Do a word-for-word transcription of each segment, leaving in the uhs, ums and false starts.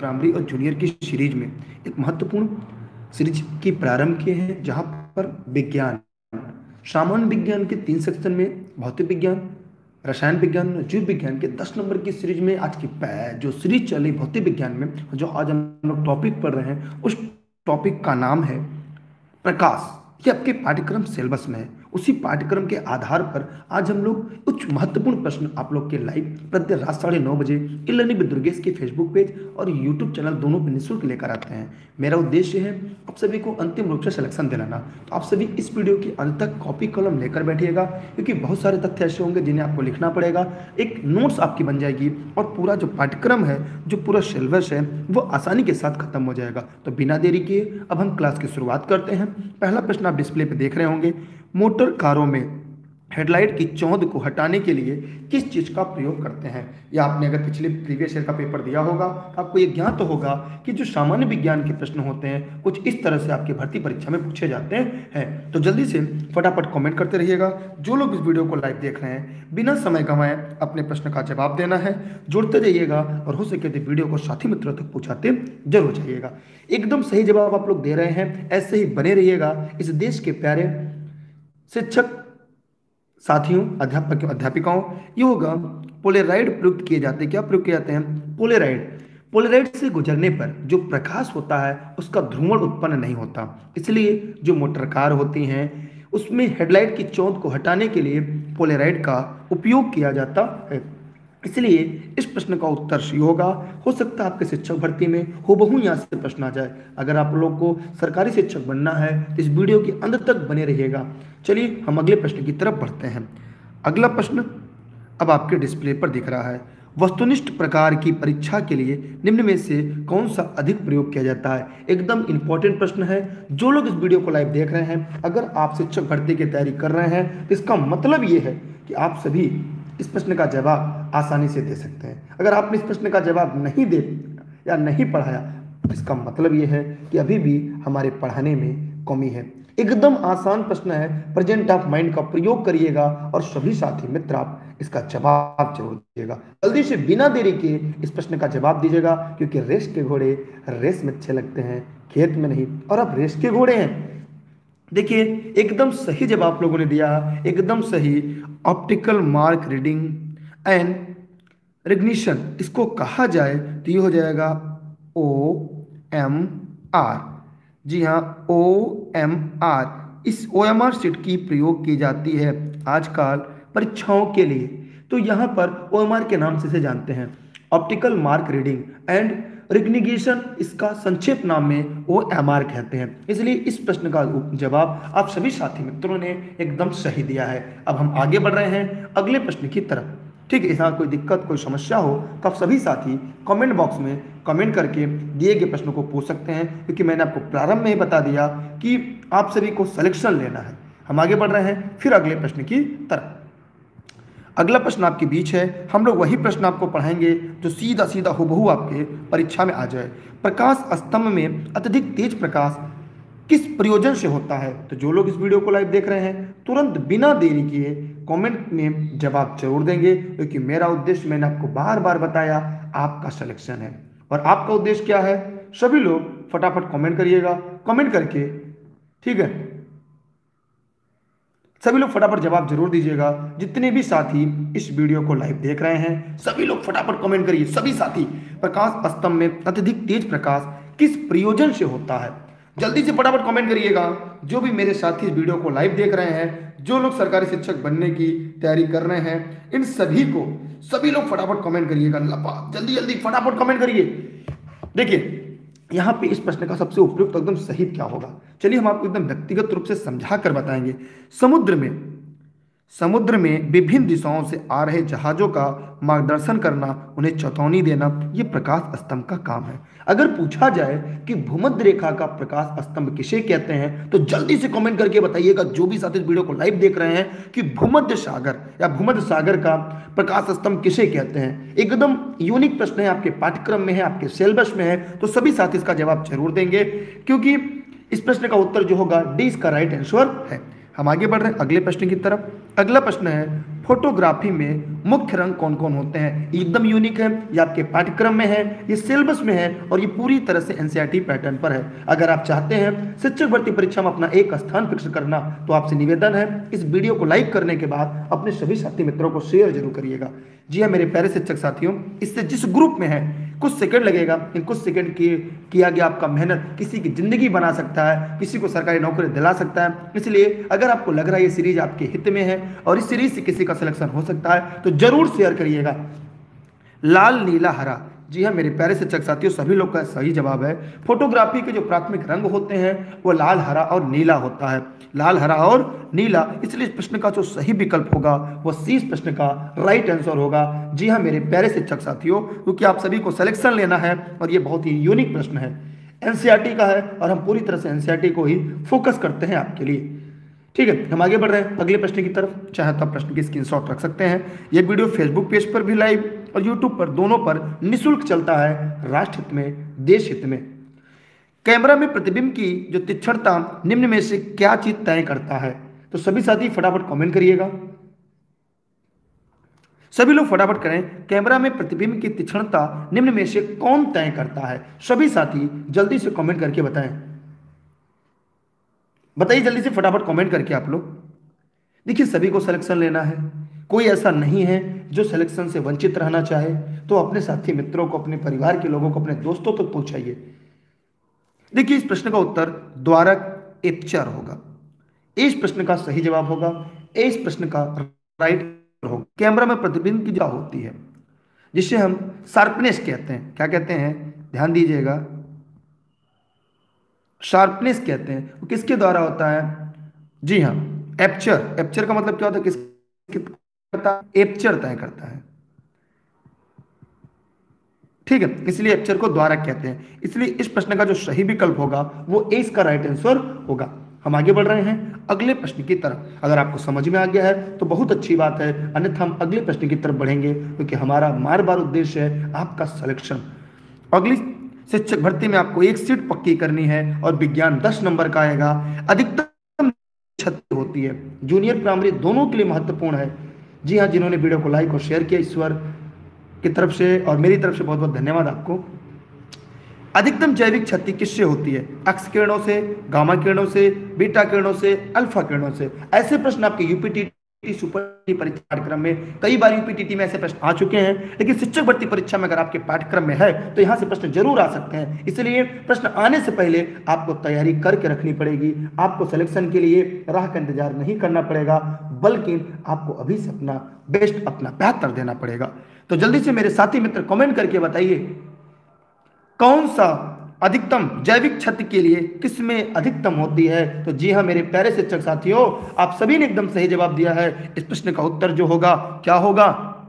Primary और junior की series में एक महत्वपूर्ण सीरीज की प्रारंभ किए हैं, जहां पर विज्ञान, सामान्य विज्ञान के तीन सेक्शन में भौतिक विज्ञान, रसायन विज्ञान और जीव विज्ञान के दस नंबर की सीरीज में आज की जो सीरीज चली भौतिक विज्ञान में, जो आज हम लोग टॉपिक पढ़ रहे हैं, उस टॉपिक का नाम है प्रकाश। ये आपके पाठ्यक्रम सिलेबस में है। उसी पाठ्यक्रम के आधार पर आज हम लोग कुछ महत्वपूर्ण प्रश्न आप लोग के लाइव प्रति रात साढ़े नौ बजे ई लर्निंग विद दुर्गेश के फेसबुक पेज और यूट्यूब चैनल दोनों पर निःशुल्क लेकर आते हैं। मेरा उद्देश्य है आप सभी को अंतिम रूप से सिलेक्शन दिलाना। तो आप सभी इस वीडियो के अंत तक कॉपी कलम लेकर बैठिएगा, क्योंकि बहुत सारे तथ्य ऐसे होंगे जिन्हें आपको लिखना पड़ेगा। एक नोट्स आपकी बन जाएगी और पूरा जो पाठ्यक्रम है, जो पूरा सिलेबस है, वो आसानी के साथ खत्म हो जाएगा। तो बिना देरी किए अब हम क्लास की शुरुआत करते हैं। पहला प्रश्न आप डिस्प्ले पे देख रहे होंगे, मोटर कारों में हेडलाइट की चौंध को हटाने के लिए किस चीज़ का प्रयोग करते हैं। या आपने अगर पिछले प्रीवियस ईयर का पेपर दिया होगा तो आपको ये ज्ञात तो होगा कि जो सामान्य विज्ञान के प्रश्न होते हैं कुछ इस तरह से आपकी भर्ती परीक्षा में पूछे जाते हैं। तो जल्दी से फटाफट कमेंट करते रहिएगा। जो लोग इस वीडियो को लाइव देख रहे हैं, बिना समय गंवाए अपने प्रश्न का जवाब देना है, जुड़ते जाइएगा और हो सके तो वीडियो को साथी मित्रों तक पहुँचाते जरूर जाइएगा। एकदम सही जवाब आप लोग दे रहे हैं, ऐसे ही बने रहिएगा। इस देश के प्यारे शिक्षक साथियों, अध्यापक अध्यापिकाओं, ये होगा पोलेराइड प्रयुक्त किए जाते हैं। क्या प्रयुक्त किए जाते हैं? पोलेराइड। पोलेराइड से गुजरने पर जो प्रकाश होता है उसका ध्रुवण उत्पन्न नहीं होता, इसलिए जो मोटर कार होती हैं उसमें हेडलाइट की चौंध को हटाने के लिए पोलेराइड का उपयोग किया जाता है। इसलिए इस प्रश्न का उत्तर सी होगा। हो सकता है आपके शिक्षक भर्ती में हूबहू यहाँ से प्रश्न आ जाए। अगर आप लोग को सरकारी शिक्षक बनना है तो इस वीडियो के अंत तक बने रहिएगा। चलिए हम अगले प्रश्न की तरफ बढ़ते हैं। अगला प्रश्न अब आपके डिस्प्ले पर दिख रहा है, वस्तुनिष्ठ प्रकार की परीक्षा के लिए निम्न में से कौन सा अधिक प्रयोग किया जाता है। एकदम इंपॉर्टेंट प्रश्न है। जो लोग इस वीडियो को लाइव देख रहे हैं, अगर आप शिक्षक भर्ती की तैयारी कर रहे हैं तो इसका मतलब ये है कि आप सभी इस प्रश्न का जवाब आसानी से दे सकते हैं। अगर आपने इस प्रश्न का जवाब नहीं दे या नहीं पढ़ाया तो इसका मतलब ये है कि अभी भी हमारे पढ़ाने में कमी है। एकदम आसान प्रश्न है, प्रेजेंट ऑफ माइंड का प्रयोग करिएगा और सभी साथी मित्र आप इसका जवाब जरूर दीजिएगा। जल्दी से बिना देरी के इस प्रश्न का जवाब दीजिएगा, क्योंकि रेस के घोड़े रेस में अच्छे लगते हैं, खेत में नहीं। और अब रेस के घोड़े हैं। देखिए एकदम सही जवाब आप लोगों ने दिया, एकदम सही। Optical mark reading and recognition इसको कहा जाए तो ये हो जाएगा ओ एम आर। जी हाँ, ओ एम आर। इस ओ एम आर शीट की प्रयोग की जाती है आजकल परीक्षाओं के लिए। तो यहाँ पर ओ एम आर के नाम से इसे जानते हैं, optical mark reading and recognition. इसका संक्षेप नाम में ओ एम आर कहते हैं। इसलिए इस प्रश्न का जवाब आप सभी साथी मित्रों ने एकदम सही दिया है। अब हम आगे बढ़ रहे हैं अगले प्रश्न की तरफ। ठीक है, इसमें कोई दिक्कत कोई समस्या हो तो आप सभी साथी कमेंट बॉक्स में कमेंट करके दिए गए प्रश्नों को पूछ सकते हैं, क्योंकि मैंने आपको प्रारंभ में ही बता दिया कि आप सभी को सिलेक्शन लेना है। हम आगे बढ़ रहे हैं फिर अगले प्रश्न की तरफ। अगला प्रश्न आपके बीच है। हम लोग वही प्रश्न आपको पढ़ाएंगे जो सीधा सीधा हुबहू आपके परीक्षा में आ जाए। प्रकाश स्तंभ में अत्यधिक तेज प्रकाश किस प्रयोजन से होता है। तो जो लोग इस वीडियो को लाइव देख रहे हैं, तुरंत बिना देरी किए कमेंट में जवाब जरूर देंगे, क्योंकि मेरा उद्देश्य मैंने आपको बार बार बताया आपका सिलेक्शन है। और आपका उद्देश्य क्या है? सभी लोग फटाफट कमेंट करिएगा। कमेंट करके ठीक है, सभी लोग फटाफट जवाब जरूर दीजिएगा। जितने भी साथी इस वीडियो को लाइव देख रहे हैं, सभी लोग फटाफट कमेंट करिए। सभी साथी, प्रकाश स्तंभ में अत्यधिक तेज प्रकाश किस प्रयोजन से होता है। जल्दी से फटाफट कमेंट करिएगा। जो भी मेरे साथी इस वीडियो को लाइव देख रहे हैं, जो लोग सरकारी शिक्षक बनने की तैयारी कर रहे हैं, इन सभी को सभी लोग फटाफट कमेंट करिएगा। जल्दी जल्दी फटाफट कमेंट करिए। देखिए यहाँ पे इस प्रश्न का सबसे उपयुक्त एकदम सही क्या होगा, चलिए हम आपको एकदम व्यक्तिगत रूप से समझा कर बताएंगे। समुद्र में समुद्र में विभिन्न दिशाओं से आ रहे जहाजों का मार्गदर्शन करना, उन्हें चेतावनी देना, ये प्रकाश स्तंभ का काम है। अगर पूछा जाए कि भूमध्य रेखा का प्रकाश स्तंभ किसे कहते हैं, तो जल्दी से कमेंट करके बताइएगा जो भी साथी इस वीडियो को लाइव देख रहे हैं कि भूमध्य सागर या भूमध्य सागर का प्रकाश स्तंभ किसे कहते हैं। एकदम यूनिक प्रश्न है, आपके पाठ्यक्रम में है, आपके सिलेबस में है, तो सभी साथी इसका जवाब जरूर देंगे, क्योंकि इस प्रश्न का उत्तर जो होगा डी इसका राइट आंसर है। हम आगे बढ़ रहे हैं अगले प्रश्न की तरफ। अगला प्रश्न है, फोटोग्राफी में मुख्य रंग कौन कौन होते हैं? एकदम यूनिक है, ये आपके पाठ्यक्रम में है, ये सिलेबस में है और ये पूरी तरह से एनसीईआरटी पैटर्न पर है। अगर आप चाहते हैं शिक्षक भर्ती परीक्षा में अपना एक स्थान फिक्स करना, तो आपसे निवेदन है इस वीडियो को लाइक करने के बाद अपने सभी साथी मित्रों को शेयर जरूर करिएगा। जी हाँ मेरे प्यारे शिक्षक साथियों, इससे जिस ग्रुप में है कुछ सेकंड लगेगा, इन कुछ सेकंड की किया गया आपका मेहनत किसी की जिंदगी बना सकता है, किसी को सरकारी नौकरी दिला सकता है। इसलिए अगर आपको लग रहा है ये सीरीज आपके हित में है और इस सीरीज से किसी का सिलेक्शन हो सकता है, तो जरूर शेयर करिएगा। लाल नीला हरा, जी हाँ मेरे प्यारे शिक्षक साथियों, सभी लोग का सही जवाब है। फोटोग्राफी के जो प्राथमिक रंग होते हैं वो लाल, हरा और नीला होता है। लाल, हरा और नीला, इसलिए इस प्रश्न का जो सही विकल्प होगा वो सी इस प्रश्न का राइट आंसर होगा। जी हाँ मेरे प्यारे शिक्षक साथियों, क्योंकि आप सभी को सिलेक्शन लेना है और ये बहुत ही यूनिक प्रश्न है, एनसीईआरटी का है और हम पूरी तरह से एनसीईआरटी को ही फोकस करते हैं आपके लिए। ठीक है, हम आगे बढ़ रहे हैं अगले प्रश्न की तरफ। चाहे तो आप प्रश्न की स्क्रीनशॉट रख सकते हैं। ये वीडियो फेसबुक पेज पर भी लाइव और यूट्यूब पर दोनों पर निःशुल्क चलता है, राष्ट्र हित में, देश हित में। कैमरा में प्रतिबिंब की जो तीक्ष्णता निम्न में से क्या चीज तय करता है? तो सभी साथी फटाफट कमेंट करिएगा, सभी लोग फटाफट करें। कैमरा में प्रतिबिंब की तीक्ष्णता निम्न में से कौन तय करता है? सभी साथी जल्दी से कमेंट करके बताएं, बताइए जल्दी से फटाफट कमेंट करके आप लोग। देखिए सभी को सिलेक्शन लेना है, कोई ऐसा नहीं है जो सिलेक्शन से वंचित रहना चाहे, तो अपने साथी मित्रों को, अपने परिवार के लोगों को, अपने दोस्तों तक तो पहुंचाइए। देखिए इस प्रश्न का उत्तर द्वारक एपचर होगा। इस प्रश्न का सही जवाब होगा, इस प्रश्न का राइट होगा। कैमरा में प्रतिबिंब की जो होती है जिसे हम शार्पनेस कहते हैं, क्या कहते हैं ध्यान दीजिएगा, शार्पनेस कहते हैं, वो किसके द्वारा होता है? जी हाँ एपचर। एपचर का मतलब क्या होता है? किस एपचर तय करता है, ठीक है, इसलिए एपचर को द्वारक कहते हैं। इसलिए इस प्रश्न का जो सही विकल्प होगा वो ए इसका राइट आंसर होगा। हम आगे बढ़ रहे हैं अगले प्रश्न की तरफ। अगर आपको समझ में आ गया है तो बहुत अच्छी बात है, अन्यथा हम अगले प्रश्न की तरफ बढ़ेंगे, क्योंकि हमारा बार बार उद्देश्य है आपका सिलेक्शन। अगली शिक्षक भर्ती में आपको एक सीट पक्की करनी है और विज्ञान दस नंबर का आएगा। अधिकतम क्षति होती है, जूनियर प्राइमरी दोनों के लिए महत्वपूर्ण है। जी हाँ, जिन्होंने वीडियो को लाइक और शेयर किया, ईश्वर की तरफ से और मेरी तरफ से बहुत बहुत धन्यवाद आपको। अधिकतम जैविक क्षति किससे होती है? एक्स किरणों से, गामा किरणों से, बीटा किरणों से, अल्फा किरणों से। ऐसे प्रश्न आपके यूपीटीटी सुपर परीक्षा पाठ्यक्रम में कई बार यूपीटीटी में ऐसे प्रश्न आ चुके हैं, लेकिन शिक्षक भर्ती परीक्षा में अगर आपके पाठ्यक्रम में है तो यहां से प्रश्न जरूर आ सकते हैं। इसलिए प्रश्न आने से पहले आपको तैयारी करके रखनी पड़ेगी। आपको सिलेक्शन के लिए राह का इंतजार नहीं करना पड़ेगा, बल्कि आपको अभी से अपना बेस्ट, अपना बेहतर देना पड़ेगा। तो जल्दी से मेरे साथी मित्र कमेंट करके बताइए कौन सा अधिकतम जैविक क्षति के लिए किसमें अधिकतम होती है? तो जी हाँ मेरे प्यारे शिक्षक साथियों, आप सभी ने एकदम सही जवाब दिया है। इस प्रश्न का उत्तर जो होगा क्या होगा?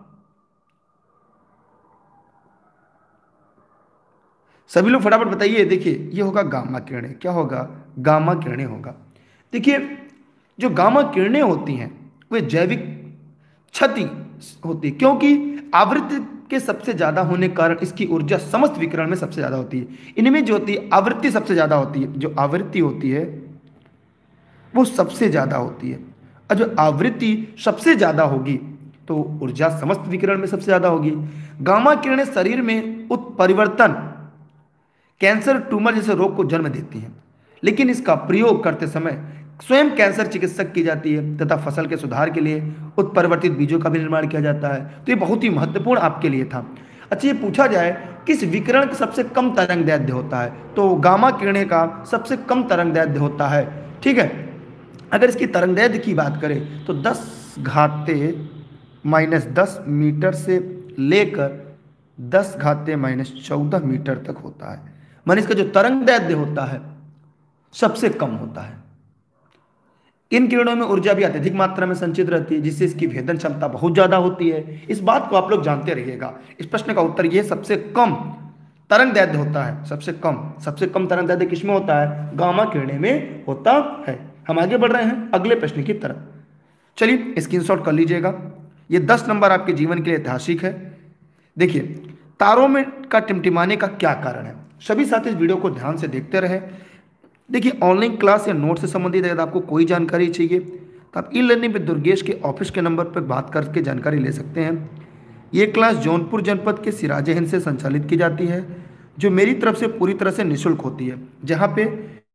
सभी लोग फटाफट बताइए। देखिए ये होगा गामा किरणें। क्या होगा? गामा किरणें होगा। देखिए जो गामा किरणें होती हैं वे जैविक क्षति होती है, क्योंकि आवृत्ति के सबसे ज्यादा होने के कारण इसकी ऊर्जा समस्त विकिरण में सबसे ज्यादा होती है। इनमें जो होती है आवृत्ति सबसे ज्यादा होती है, जो आवृत्ति होती है वो सबसे ज्यादा होती है, और जो आवृत्ति सबसे ज्यादा होगी तो ऊर्जा समस्त विकिरण में सबसे ज्यादा होगी। गामा किरणें शरीर में उत्परिवर्तन, कैंसर, ट्यूमर जैसे रोग को जन्म देती हैं, लेकिन इसका प्रयोग करते समय स्वयं कैंसर चिकित्सक की जाती है तथा फसल के सुधार के लिए उत्परिवर्तित बीजों का भी निर्माण किया जाता है। तो ये बहुत ही महत्वपूर्ण आपके लिए था। अच्छा ये पूछा जाए किस विकिरण का सबसे कम तरंगदैर्ध्य होता है? तो गामा किरणें का सबसे कम तरंगदैर्ध्य होता है। ठीक है, अगर इसकी तरंगदैर्ध्य की बात करें तो दस घाते माइनस दस मीटर से लेकर दस घाते माइनस चौदह मीटर तक होता है। मान इसका जो तरंगदैर्ध्य होता है सबसे कम होता है। इन किरणों में ऊर्जा भी अत्यधिक मात्रा में संचित रहती है, जिससे इसकी भेदन क्षमता बहुत ज्यादा होती है। इस बात को आप लोग जानते रहिएगा। इस प्रश्न का उत्तर ये सबसे कम तरंगदैर्ध्य होता है। सबसे कम सबसे कम तरंगदैर्ध्य किसमें होता है? गामा किरणें में होता है। हम आगे बढ़ रहे हैं अगले प्रश्न की तरफ। चलिए स्क्रीनशॉट कर लीजिएगा। ये दस नंबर आपके जीवन के लिए ऐतिहासिक है। देखिए तारों में का टिमटिमाने का क्या कारण है? सभी साथी इस वीडियो को ध्यान से देखते रहे। देखिए ऑनलाइन क्लास या नोट से संबंधित अगर आपको कोई जानकारी चाहिए तो आप ई लर्निंग विद दुर्गेश के ऑफिस के नंबर पर बात करके जानकारी ले सकते हैं। ये क्लास जौनपुर जनपद के सिराजे हिंद से संचालित की जाती है, जो मेरी तरफ से पूरी तरह से निःशुल्क होती है, जहाँ पे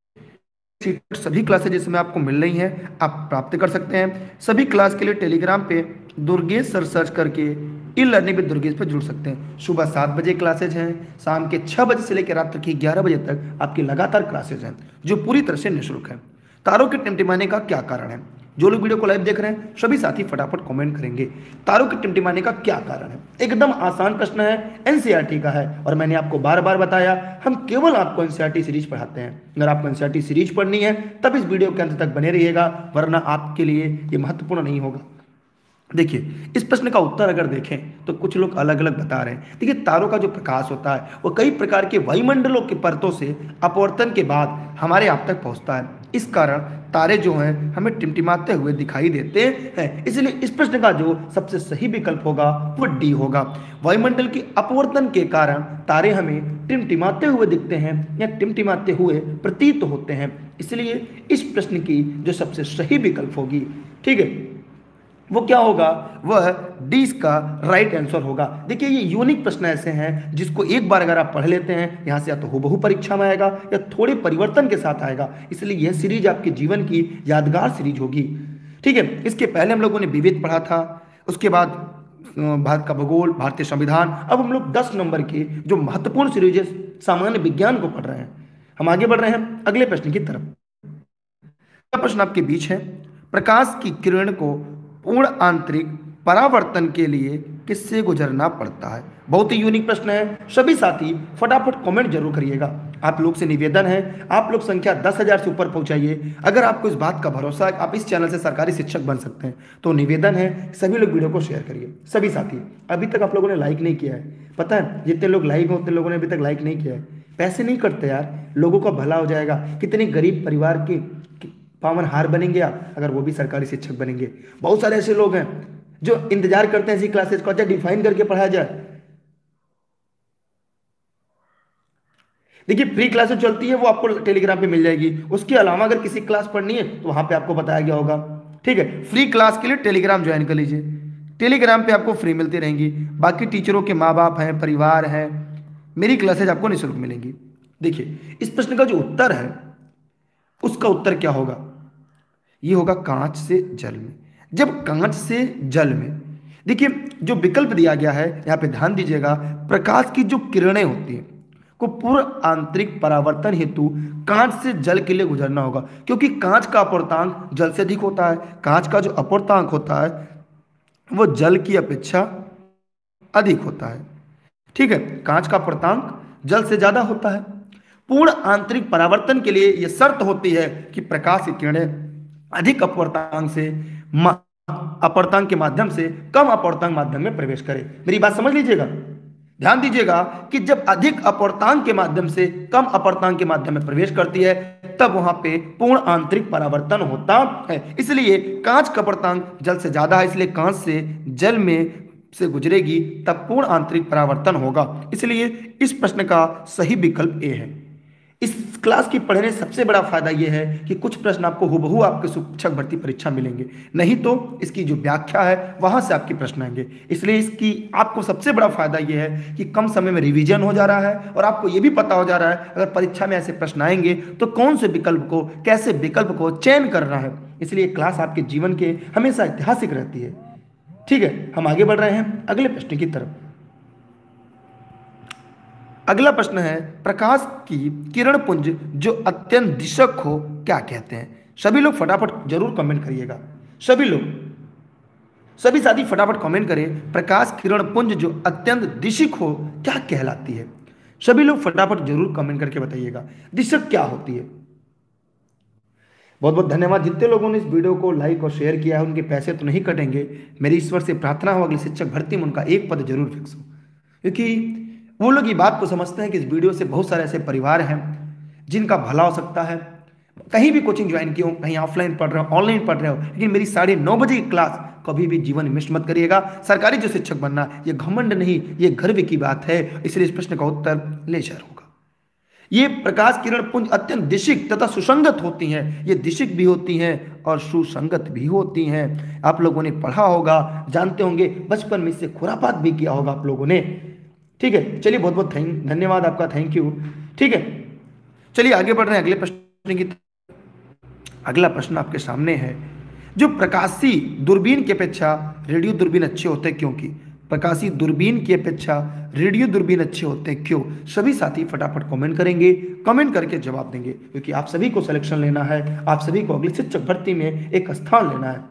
सभी क्लासेज जिसमें आपको मिल रही हैं आप प्राप्त कर सकते हैं। सभी क्लास के लिए टेलीग्राम पे दुर्गेश सर सर्च करके ई लर्निंग विद दुर्गेश पर जुड़ सकते हैं। सुबह सात बजे क्लासेज हैं, शाम के छः बजे से लेकर रात की ग्यारह बजे तक आपकी लगातार क्लासेज हैं, जो पूरी तरह से निःशुल्क है। तारों के टिमटिमाने का क्या कारण है? जो लोग वीडियो को लाइव देख रहे हैं सभी साथी फटाफट कमेंट करेंगे, तारों के टिमटिमाने का क्या कारण है। एकदम आसान प्रश्न है, एनसीईआरटी का है, और मैंने आपको बार बार बताया हम केवल आपको एनसीईआरटी सीरीज पढ़ाते हैं। अगर आपको एनसीईआरटी सीरीज पढ़नी है तब इस वीडियो के अंत तक बने रहिएगा, वरना आपके लिए ये महत्वपूर्ण नहीं होगा। देखिए, इस प्रश्न का उत्तर अगर देखें तो कुछ लोग अलग अलग बता रहे हैं। देखिए, तारों का जो प्रकाश होता है वो कई प्रकार के वायुमंडलों के परतों से अपवर्तन के बाद हमारे आप तक पहुंचता है। इस कारण तारे जो हैं हमें टिमटिमाते हुए दिखाई देते हैं। इसलिए इस प्रश्न का जो सबसे सही विकल्प होगा वो डी होगा। वायुमंडल के अपवर्तन के कारण तारे हमें टिमटिमाते हुए दिखते हैं या टिमटिमाते हुए प्रतीत होते हैं, इसलिए इस प्रश्न की जो सबसे सही विकल्प होगी, ठीक है, वो क्या होगा, वह डी का राइट आंसर होगा। देखिए, ये यूनिक प्रश्न ऐसे हैं जिसको एक बार अगर आप पढ़ लेते हैं यहाँ से या तो हूबहू परीक्षा में आएगा या थोड़े परिवर्तन के साथ आएगा, इसलिए यह सीरीज आपके जीवन की यादगार सीरीज होगी। ठीक है, इसके पहले हम लोगों ने विविध पढ़ा था, उसके बाद भारत का भूगोल, भारतीय संविधान। अब हम लोग दस नंबर के जो महत्वपूर्ण सीरीज सामान्य विज्ञान को पढ़ रहे हैं। हम आगे बढ़ रहे हैं अगले प्रश्न की तरफ। प्रश्न आपके बीच है, प्रकाश की किरण को पूर्ण आंतरिक परावर्तन के लिए किससे गुजरना पड़ता है? बहुत ही यूनिक प्रश्न है, सभी साथी फटाफट कमेंट जरूर करिएगा। आप लोग से निवेदन है, आप लोग संख्या दस हजार से ऊपर पहुंचाइए। अगर आपको इस बात का भरोसा है आप इस चैनल से सरकारी शिक्षक बन सकते हैं, तो निवेदन है सभी लोग वीडियो को शेयर करिए। सभी साथी, अभी तक आप लोगों ने लाइक नहीं किया है, पता है जितने लोग लाइव हैं उतने लोगों ने अभी तक लाइक नहीं किया है। पैसे नहीं करते यार, लोगों का भला हो जाएगा। कितने गरीब परिवार के पावन हार बनेंगे आप अगर वो भी सरकारी शिक्षक बनेंगे। बहुत सारे ऐसे लोग हैं जो इंतजार करते हैं ऐसी क्लासेस को, अच्छा डिफाइन करके पढ़ाया जाए। देखिए, फ्री क्लासेस चलती है वो आपको टेलीग्राम पे मिल जाएगी। उसके अलावा अगर किसी क्लास पढ़नी है तो वहां पे आपको बताया गया होगा। ठीक है, फ्री क्लास के लिए टेलीग्राम ज्वाइन कर लीजिए, टेलीग्राम पे आपको फ्री मिलती रहेंगी। बाकी टीचरों के माँ बाप हैं, परिवार हैं, मेरी क्लासेज आपको निःशुल्क मिलेंगी। देखिए, इस प्रश्न का जो उत्तर है उसका उत्तर क्या होगा, ये होगा कांच से जल में। जब कांच से जल में, देखिए जो विकल्प दिया गया है यहाँ पे ध्यान दीजिएगा, प्रकाश की जो किरणें होती हैं को पूर्ण आंतरिक परावर्तन हेतु कांच से जल के लिए गुजरना होगा, क्योंकि कांच का अपवर्तांक जल से अधिक होता है। कांच का जो अपवर्तांक होता है वो जल की अपेक्षा अधिक होता है। ठीक है, कांच का अपवर्तांक जल से ज्यादा होता है। पूर्ण आंतरिक परावर्तन के लिए यह शर्त होती है कि प्रकाश की किरणें अधिक अपवर्तांक से अपवर्तांक के माध्यम से कम अपवर्तांक माध्यम में प्रवेश करें। मेरी बात समझ लीजिएगा, ध्यान दीजिएगा कि जब अधिक अपवर्तांक के माध्यम से कम अपवर्तांक के माध्यम में प्रवेश करती है तब वहां पे पूर्ण आंतरिक परावर्तन होता है। इसलिए कांच का अपवर्तांक जल से ज्यादा है, इसलिए कांच से जल में से गुजरेगी तब पूर्ण आंतरिक परावर्तन होगा। इसलिए इस प्रश्न का सही विकल्प ए है। इस क्लास की पढ़ने से सबसे बड़ा फायदा यह है कि कुछ प्रश्न आपको हुबहू आपके शिक्षक भर्ती परीक्षा मिलेंगे, नहीं तो इसकी जो व्याख्या है वहां से आपके प्रश्न आएंगे। इसलिए इसकी आपको सबसे बड़ा फायदा यह है कि कम समय में रिवीजन हो जा रहा है और आपको यह भी पता हो जा रहा है अगर परीक्षा में ऐसे प्रश्न आएंगे तो कौन से विकल्प को, कैसे विकल्प को चयन करना है। इसलिए क्लास आपके जीवन के हमेशा ऐतिहासिक रहती है। ठीक है, हम आगे बढ़ रहे हैं अगले प्रश्न की तरफ। अगला प्रश्न है, प्रकाश की किरण पुंज जो अत्यंत दिशक हो क्या कहते हैं? सभी लोग फटाफट जरूर कमेंट करिएगा, सभी लोग, सभी साथी फटाफट कमेंट करें, प्रकाश किरण पुंज जो अत्यंत दिशक हो क्या कहलाती है? सभी लोग फटाफट जरूर कमेंट करके बताइएगा दिशक क्या होती है। बहुत बहुत धन्यवाद जितने लोगों ने इस वीडियो को लाइक और शेयर किया है, उनके पैसे तो नहीं कटेंगे। मेरी ईश्वर से प्रार्थना हो अगले शिक्षक भर्ती में उनका एक पद जरूर फिक्स हो, क्योंकि वो लोग ये बात को समझते हैं कि इस वीडियो से बहुत सारे ऐसे परिवार हैं जिनका भला हो सकता है। कहीं भी कोचिंग ज्वाइन किए हो, कहीं ऑफलाइन पढ़ रहे हो, ऑनलाइन पढ़ रहे हो, लेकिन मेरी साढ़े नौ बजे की क्लास कभी भी जीवन में मिस मत करिएगा। सरकारी जो शिक्षक बनना ये घमंड नहीं, ये गर्व की बात है। इसलिए इस प्रश्न का उत्तर लेजर होगा। ये प्रकाश किरण पुंज अत्यंत दिशिक तथा सुसंगत होती हैं। ये दिशिक भी होती हैं और सुसंगत भी होती हैं। आप लोगों ने पढ़ा होगा, जानते होंगे, बचपन में इससे खुरापात भी किया होगा आप लोगों ने। ठीक है, चलिए बहुत बहुत थैंक धन्यवाद आपका, थैंक यू। ठीक है, चलिए आगे बढ़ रहे हैं अगले प्रश्न की। अगला प्रश्न आपके सामने है, जो प्रकाशी दूरबीन की अपेक्षा रेडियो दूरबीन अच्छे होते हैं क्योंकि प्रकाशी दूरबीन की अपेक्षा रेडियो दूरबीन अच्छे होते हैं क्यों? सभी साथी फटाफट कमेंट करेंगे, कमेंट करके जवाब देंगे, क्योंकि आप सभी को सिलेक्शन लेना है, आप सभी को अगली शिक्षक भर्ती में एक स्थान लेना है।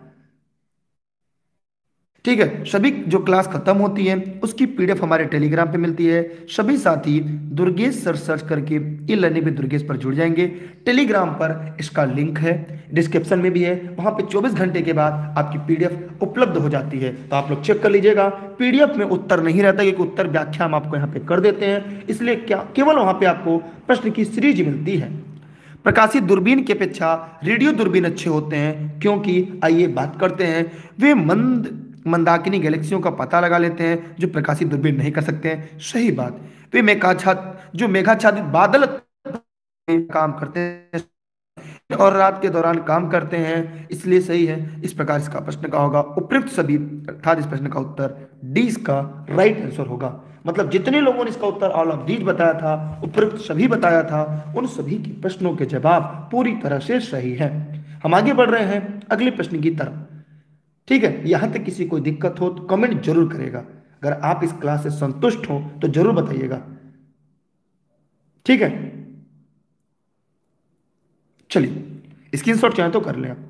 ठीक है, सभी जो क्लास खत्म होती है उसकी पीडीएफ हमारे टेलीग्राम पे मिलती है। सभी साथी दुर्गेश सर सर्च करके ई लर्निंग विद दुर्गेश पर जुड़ जाएंगे। टेलीग्राम पर इसका लिंक है, डिस्क्रिप्शन में भी है, वहां पे चौबीस घंटे के बाद आपकी पीडीएफ उपलब्ध हो जाती है, तो आप लोग चेक कर लीजिएगा। पीडीएफ में उत्तर नहीं रहता, क्योंकि उत्तर व्याख्या हम आपको यहाँ पे कर देते हैं, इसलिए क्या केवल वहां पे आपको प्रश्न की सीरीज मिलती है। प्रकाशित दूरबीन की अपेक्षा रेडियो दूरबीन अच्छे होते हैं क्योंकि, आइए बात करते हैं, वे मंद मंदाकिनी गैलेक्सियों का पता लगा लेते हैं जो प्रकाशित दूरबीन नहीं कर सकते हैं। सही बात। वे मेघाच्छाद जो मेघाच्छादित बादल में काम करते हैं और रात के दौरान काम करते हैं, इसलिए सही है। इस प्रकार इसका प्रश्न का होगा उपयुक्त सभी, अर्थात इस प्रश्न का उत्तर डी इसका राइट आंसर होगा। मतलब जितने लोगों ने इसका उत्तर ऑल ऑफ दीज बताया था, उपयुक्त सभी बताया था, उन सभी के प्रश्नों के जवाब पूरी तरह से सही है। हम आगे बढ़ रहे हैं अगले प्रश्न की तरफ। ठीक है, यहां तक किसी को दिक्कत हो तो कमेंट जरूर करेगा। अगर आप इस क्लास से संतुष्ट हो तो जरूर बताइएगा। ठीक है, चलिए स्क्रीनशॉट चाहे तो कर लें आप।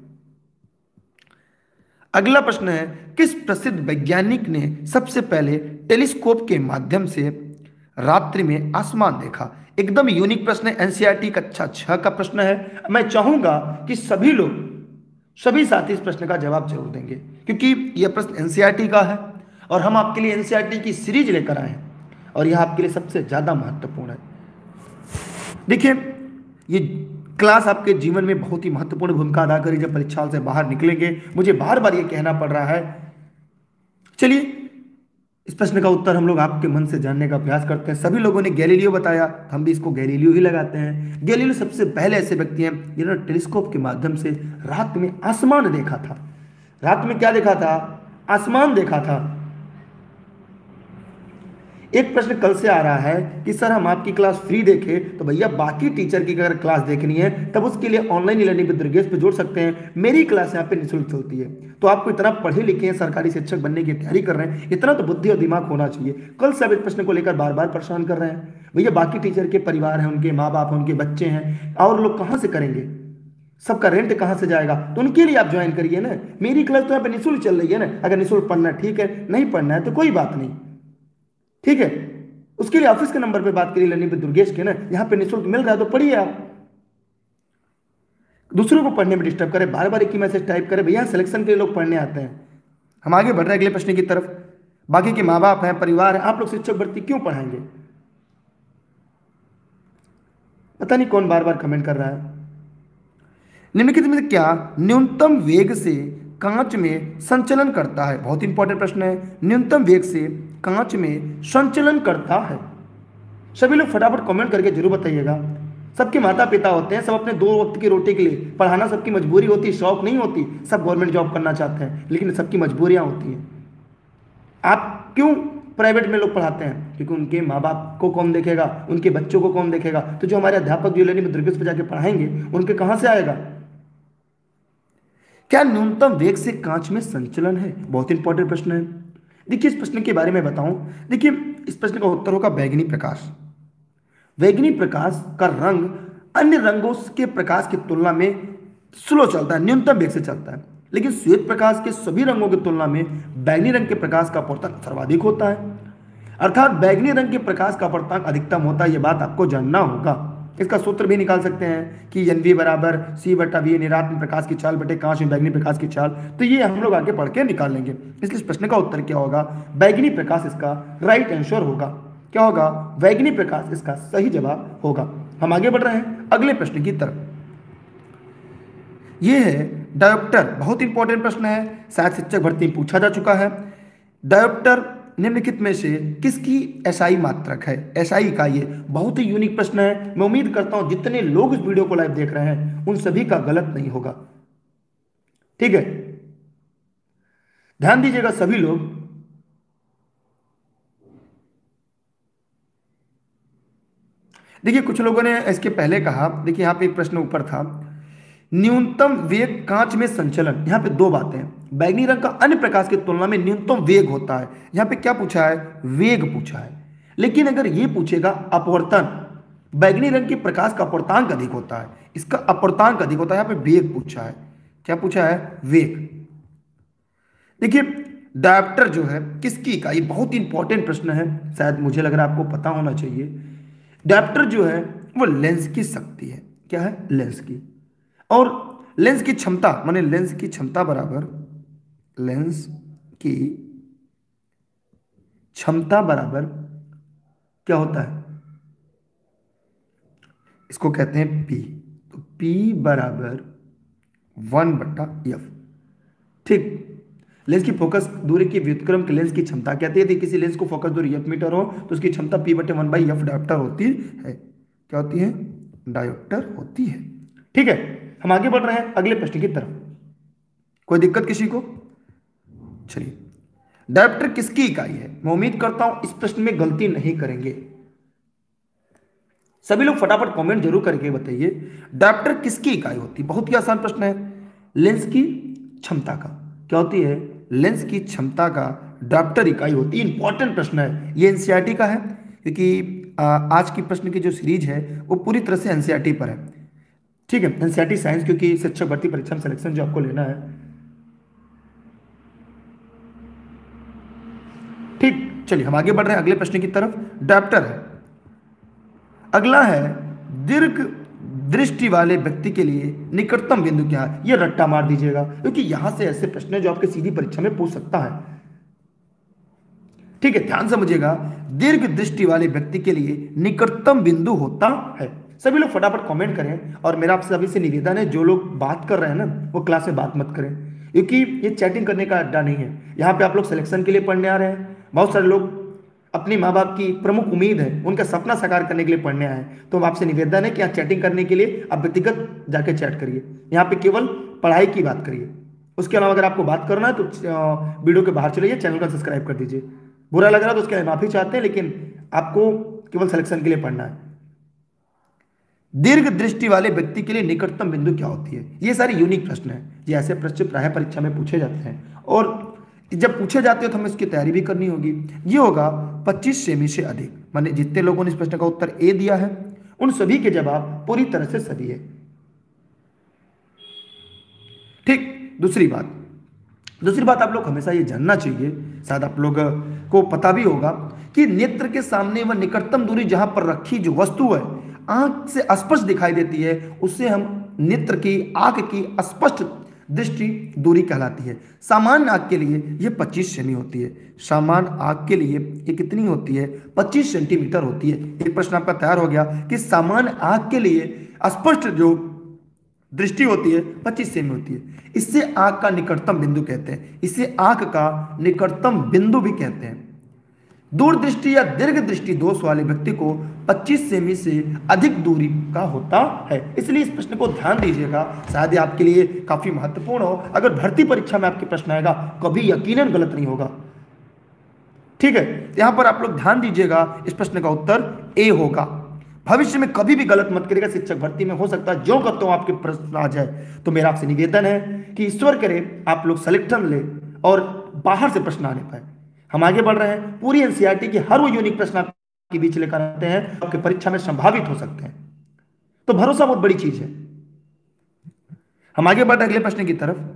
अगला प्रश्न है, किस प्रसिद्ध वैज्ञानिक ने सबसे पहले टेलीस्कोप के माध्यम से रात्रि में आसमान देखा? एकदम यूनिक प्रश्न है, एनसीईआरटी कक्षा छह का प्रश्न है। मैं चाहूंगा कि सभी लोग, सभी साथी इस प्रश्न का जवाब जरूर देंगे, क्योंकि यह प्रश्न एनसीईआरटी का है और हम आपके लिए एनसीईआरटी की सीरीज लेकर आए हैं और यह आपके लिए सबसे ज्यादा महत्वपूर्ण है। देखिए, ये क्लास आपके जीवन में बहुत ही महत्वपूर्ण भूमिका अदा करी जब परीक्षा से बाहर निकलेंगे। मुझे बार बार ये कहना पड़ रहा है। चलिए, इस प्रश्न का उत्तर हम लोग आपके मन से जानने का प्रयास करते हैं। सभी लोगों ने गैलीलियो बताया, हम भी इसको गैलीलियो ही लगाते हैं। गैलीलियो सबसे पहले ऐसे व्यक्ति हैं जिन्होंने टेलीस्कोप के माध्यम से रात में आसमान देखा था। रात में क्या देखा था? आसमान देखा था। एक प्रश्न कल से आ रहा है कि सर हम आपकी क्लास फ्री देखें, तो भैया बाकी टीचर की अगर क्लास देखनी है तब उसके लिए ऑनलाइन लर्निंग विद दुर्गेश पे जोड़ सकते हैं। मेरी क्लास यहाँ पे निःशुल्क चलती है। तो आपको इतना पढ़े लिखे हैं, सरकारी शिक्षक बनने की तैयारी कर रहे हैं, इतना तो बुद्धि और दिमाग होना चाहिए। कल से आप इस प्रश्न को लेकर बार बार परेशान कर रहे हैं। भैया बाकी टीचर के परिवार हैं, उनके माँ बाप हैं, उनके बच्चे हैं, और लोग कहाँ से करेंगे? सबका रेंट कहाँ से जाएगा? तो उनके लिए आप ज्वाइन करिए ना। मेरी क्लास तो यहाँ पे निःशुल्क चल रही है ना। अगर निःशुल्क पढ़ना ठीक है, नहीं पढ़ना है तो कोई बात नहीं। ठीक है, उसके लिए ऑफिस के नंबर पे बात करिए लर्निंग विद दुर्गेश के ना। यहां पे निःशुल्क मिल रहा है तो पढ़िए। आप दूसरों को पढ़ने में डिस्टर्ब करें, बार बार एक ही मैसेज टाइप करें। भैया सिलेक्शन के लिए लोग पढ़ने आते हैं। हम आगे बढ़ रहे हैं अगले प्रश्न की तरफ। बाकी के माँ बाप हैं, परिवार है, आप लोग शिक्षक भर्ती क्यों पढ़ाएंगे? पता नहीं कौन बार बार कमेंट कर रहा है। निम्नलिखित में क्या न्यूनतम वेग से कांच में संचलन करता है? बहुत इंपॉर्टेंट प्रश्न है। न्यूनतम वेग से कांच में संचलन करता है। सभी लोग फटाफट कमेंट करके जरूर बताइएगा। सबके माता पिता होते हैं, सब अपने दो वक्त की रोटी के लिए पढ़ाना सबकी मजबूरी होती है, शौक नहीं होती। सब गवर्नमेंट जॉब करना चाहते हैं, लेकिन सबकी मजबूरियां होती हैं। आप क्यों प्राइवेट में लोग पढ़ाते हैं? क्योंकि उनके माँ बाप को कौन देखेगा, उनके बच्चों को कौन देखेगा। तो जो हमारे अध्यापक जो लर्निंग विद दुर्गेश पे जाके पढ़ाएंगे, उनके कहां से आएगा? क्या न्यूनतम वेग से कांच में संचलन है? बहुत इंपॉर्टेंट प्रश्न है। देखिए, इस प्रश्न के बारे में बताऊं। देखिए, इस प्रश्न का उत्तर होगा बैगनी प्रकाश। बैगनी प्रकाश का रंग अन्य रंगों के प्रकाश की तुलना में स्लो चलता है, न्यूनतम वेग से चलता है। लेकिन श्वेत प्रकाश के सभी रंगों की तुलना में बैगनी रंग के प्रकाश का अपवर्तक सर्वाधिक होता है। अर्थात बैगनी रंग के प्रकाश का अपवर्तक अधिकतम होता है। यह बात आपको जानना होगा। इसका सूत्र भी निकाल सकते हैं कि एन वी बराबर सी बटा वी, निरात में प्रकाश की चाल बटे कांच में बैगनी प्रकाश की चाल। तो ये हम लोग आगे पढ़ के निकाल लेंगे। इसलिए इस प्रश्न का उत्तर क्या होगा? बैगनी प्रकाश इसका राइट आंसर होगा। क्या होगा? बैगनी प्रकाश इसका सही जवाब होगा। हम आगे बढ़ रहे हैं अगले प्रश्न की तरफ। यह है डायोप्टर। बहुत इंपॉर्टेंट प्रश्न है, शायद शिक्षक भर्ती में पूछा जा चुका है। डायोप्टर निम्नलिखित में से किसकी एसआई मात्रक है? एसआई इकाई है। बहुत ही यूनिक प्रश्न है। मैं उम्मीद करता हूं जितने लोग इस वीडियो को लाइव देख रहे हैं उन सभी का गलत नहीं होगा। ठीक है, ध्यान दीजिएगा सभी लोग। देखिए कुछ लोगों ने इसके पहले कहा, देखिए यहां पे एक प्रश्न ऊपर था, न्यूनतम वेग कांच में संचलन। यहां पे दो बातें हैं, बैंगनी रंग का अन्य प्रकाश की तुलना में न्यूनतम वेग होता है। यहां पे क्या पूछा है? वेग पूछा है। लेकिन अगर ये पूछेगा अपवर्तन, बैंगनी रंग के प्रकाश का अपवर्तांक अधिक होता है, इसका अपवर्तांक अधिक होता है। यहां पे वेग पूछा है। क्या पूछा है? वेग। देखिए डायोप्टर जो है किसकी इकाई? बहुत ही इंपॉर्टेंट प्रश्न है, शायद मुझे लग रहा है आपको पता होना चाहिए। डायोप्टर जो है वो लेंस की शक्ति है। क्या है? लेंस की। और लेंस की क्षमता माने लेंस की क्षमता बराबर लेंस की क्षमता बराबर क्या होता है? इसको कहते हैं P। तो P बराबर वन बटा एफ। ठीक, लेंस की फोकस दूरी की व्युत्क्रम के लेंस की क्षमता कहती है। किसी लेंस को फोकस दूरी एफ मीटर हो तो उसकी क्षमता P बटे वन बाई एफ डायोप्टर होती है। क्या होती है? डायोप्टर होती है। ठीक है, हम आगे बढ़ रहे हैं अगले प्रश्न की तरफ। कोई दिक्कत किसी को? चलिए, डायोप्टर किसकी इकाई है? मैं उम्मीद करता हूं इस प्रश्न में गलती नहीं करेंगे। सभी लोग फटाफट कमेंट जरूर करके बताइए, डायोप्टर किसकी इकाई होती है? बहुत ही आसान प्रश्न है। लेंस की क्षमता का। क्या होती है? लेंस की क्षमता का डायोप्टर इकाई होती है। इंपॉर्टेंट प्रश्न है, ये एनसीईआरटी का है, क्योंकि आज की प्रश्न की जो सीरीज है वो पूरी तरह से एनसीईआरटी पर है। ठीक है, एनसीईआरटी साइंस, क्योंकि शिक्षक भर्ती परीक्षा में सिलेक्शन जो आपको लेना है। ठीक, चलिए हम आगे बढ़ रहे हैं अगले प्रश्न की तरफ। डायोप्टर है। अगला है दीर्घ दृष्टि वाले व्यक्ति के लिए निकटतम बिंदु क्या है? ये रट्टा मार दीजिएगा, क्योंकि यहां से ऐसे प्रश्न है जो आपके सीधी परीक्षा में पूछ सकता है। ठीक है, ध्यान समझिएगा। दीर्घ दृष्टि वाले व्यक्ति के लिए निकटतम बिंदु होता है। सभी लोग फटाफट कमेंट करें। और मेरा आपसे सभी से निवेदन है, जो लोग बात कर रहे हैं ना वो क्लास में बात मत करें, क्योंकि ये चैटिंग करने का अड्डा नहीं है। यहाँ पे आप लोग सिलेक्शन के लिए पढ़ने आ रहे हैं। बहुत सारे लोग अपने माँ बाप की प्रमुख उम्मीद है, उनका सपना साकार करने के लिए पढ़ने आए। तो आपसे निवेदन है कि यहाँ चैटिंग करने के लिए आप व्यक्तिगत जाके चैट करिए। यहाँ पे केवल पढ़ाई की बात करिए। उसके अलावा अगर आपको बात करना है तो वीडियो के बाहर चलिए, चैनल को सब्सक्राइब कर दीजिए। बुरा लग रहा तो उसके लिए माफी चाहते हैं, लेकिन आपको केवल सिलेक्शन के लिए पढ़ना है। दीर्घ दृष्टि वाले व्यक्ति के लिए निकटतम बिंदु क्या होती है? ये सारे यूनिक प्रश्न है। ये ऐसे प्रश्न प्राय परीक्षा में पूछे जाते हैं, और जब पूछे जाते हो तो हमें इसकी तैयारी भी करनी होगी। ये होगा पच्चीस सेमी से अधिक। माने जितने लोगों ने इस प्रश्न का उत्तर ए दिया है उन सभी के जवाब पूरी तरह से सही है। ठीक, दूसरी बात दूसरी बात आप लोग हमेशा ये जानना चाहिए, शायद आप लोग को पता भी होगा, कि नेत्र के सामने वह निकटतम दूरी जहां पर रखी जो वस्तु है आंख से स्पष्ट दिखाई देती है, उससे हम नेत्र की आंख की स्पष्ट दृष्टि दूरी कहलाती है। सामान्य आंख के लिए यह पच्चीस सेमी होती है। सामान्य आंख के लिए ये कितनी होती है? पच्चीस सेंटीमीटर होती है। एक प्रश्न आपका तैयार हो गया कि सामान्य आंख के लिए स्पष्ट जो दृष्टि होती है पच्चीस सेमी होती है। इससे आंख का निकटतम बिंदु कहते हैं। इसे आंख का निकटतम बिंदु भी कहते हैं। दूरदृष्टि या दीर्घ दृष्टि दोष वाले व्यक्ति को पच्चीस सेमी से अधिक दूरी का होता है। इसलिए इस प्रश्न को ध्यान दीजिएगा, शायद ये आपके लिए काफी महत्वपूर्ण हो। अगर भर्ती परीक्षा में आपके प्रश्न आएगा कभी यकीनन गलत नहीं होगा। ठीक है, यहां पर आप लोग ध्यान दीजिएगा, इस प्रश्न का उत्तर ए होगा। भविष्य में कभी भी गलत मत करिएगा। शिक्षक भर्ती में हो सकता है जो करते हो आपके प्रश्न आ जाए। तो मेरा आपसे निवेदन है कि ईश्वर करे आप लोग सिलेक्शन ले और बाहर से प्रश्न आने पाए। हम आगे बढ़ रहे हैं। पूरी एनसीईआरटी के हर वो यूनिक प्रश्न आपके बीच लेकर आते हैं, आपके परीक्षा में संभावित हो सकते हैं। तो भरोसा बहुत बड़ी चीज है। हम आगे बढ़ रहे हैं अगले प्रश्न की तरफ।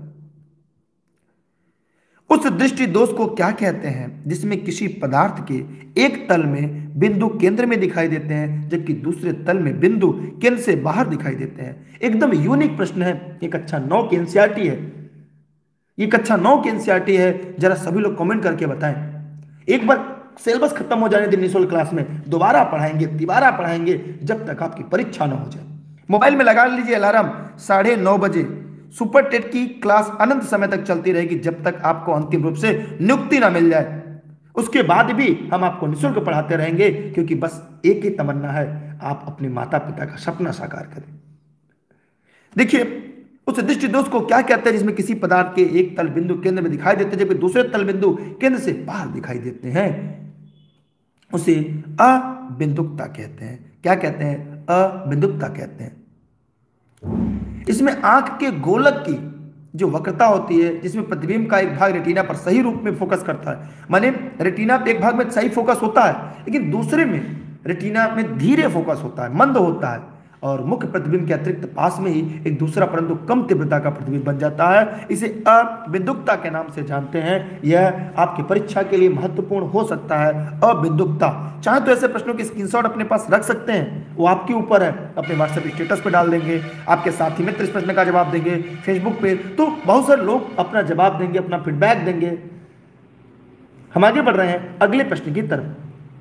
उस दृष्टि दोष को क्या कहते हैं जिसमें किसी पदार्थ के एक तल में बिंदु केंद्र में दिखाई देते हैं जबकि दूसरे तल में बिंदु केंद्र से बाहर दिखाई देते हैं? एकदम यूनिक प्रश्न है। एक कक्षा नौ की एनसीईआरटी है। ये कक्षा नौ की एनसीईआरटी है। जरा सभी लोग कमेंट करके बताएं। एक बार सिलेबस खत्म हो जाने दिन निःशुल्क क्लास में दोबारा पढ़ाएंगे, तिबारा पढ़ाएंगे, जब तक आपकी परीक्षा ना हो जाए। मोबाइल में लगा लीजिए अलार्म, साढ़े नौ बजे सुपर टेट की क्लास अनंत समय तक चलती रहेगी, जब तक आपको अंतिम रूप से नियुक्ति ना मिल जाए। उसके बाद भी हम आपको निःशुल्क पढ़ाते रहेंगे, क्योंकि बस एक ही तमन्ना है, आप अपने माता पिता का सपना साकार करें। देखिए, उस दृष्टि दोष को क्या कहते हैं जिसमें किसी पदार्थ के एक तल बिंदु केंद्र में दिखाई देते हैं जबकि दूसरे तल बिंदु केंद्र से बाहर दिखाई देते हैं? उसे अबिंदुकता कहते हैं। क्या कहते हैं? अबिंदुकता कहते हैं। इसमें आंख के गोलक की जो वक्रता होती है, जिसमें प्रतिबिंब का एक भाग रेटिना पर सही रूप में फोकस करता है, माने रेटिना पे एक भाग में सही फोकस होता है लेकिन दूसरे में रेटिना में धीरे फोकस होता है, मंद होता है, और मुख्य प्रतिबिंब के अतिरिक्त पास में ही एक दूसरा परंतु कम तीव्रता का प्रतिबिंब बन जाता है। इसे अबिंदुकता के नाम से जानते हैं। यह आपकी परीक्षा के लिए महत्वपूर्ण हो सकता है, अबिंदुकता। चाहे तो ऐसे प्रश्नों की स्क्रीनशॉट अपने पास रख सकते हैं, वो आपके ऊपर है, अपने व्हाट्सएप स्टेटस पे डाल देंगे, आपके साथी मित्र इस प्रश्न का जवाब देंगे फेसबुक पे, तो बहुत सारे लोग अपना जवाब देंगे, अपना फीडबैक देंगे। हम आगे बढ़ रहे हैं अगले प्रश्न की तरफ।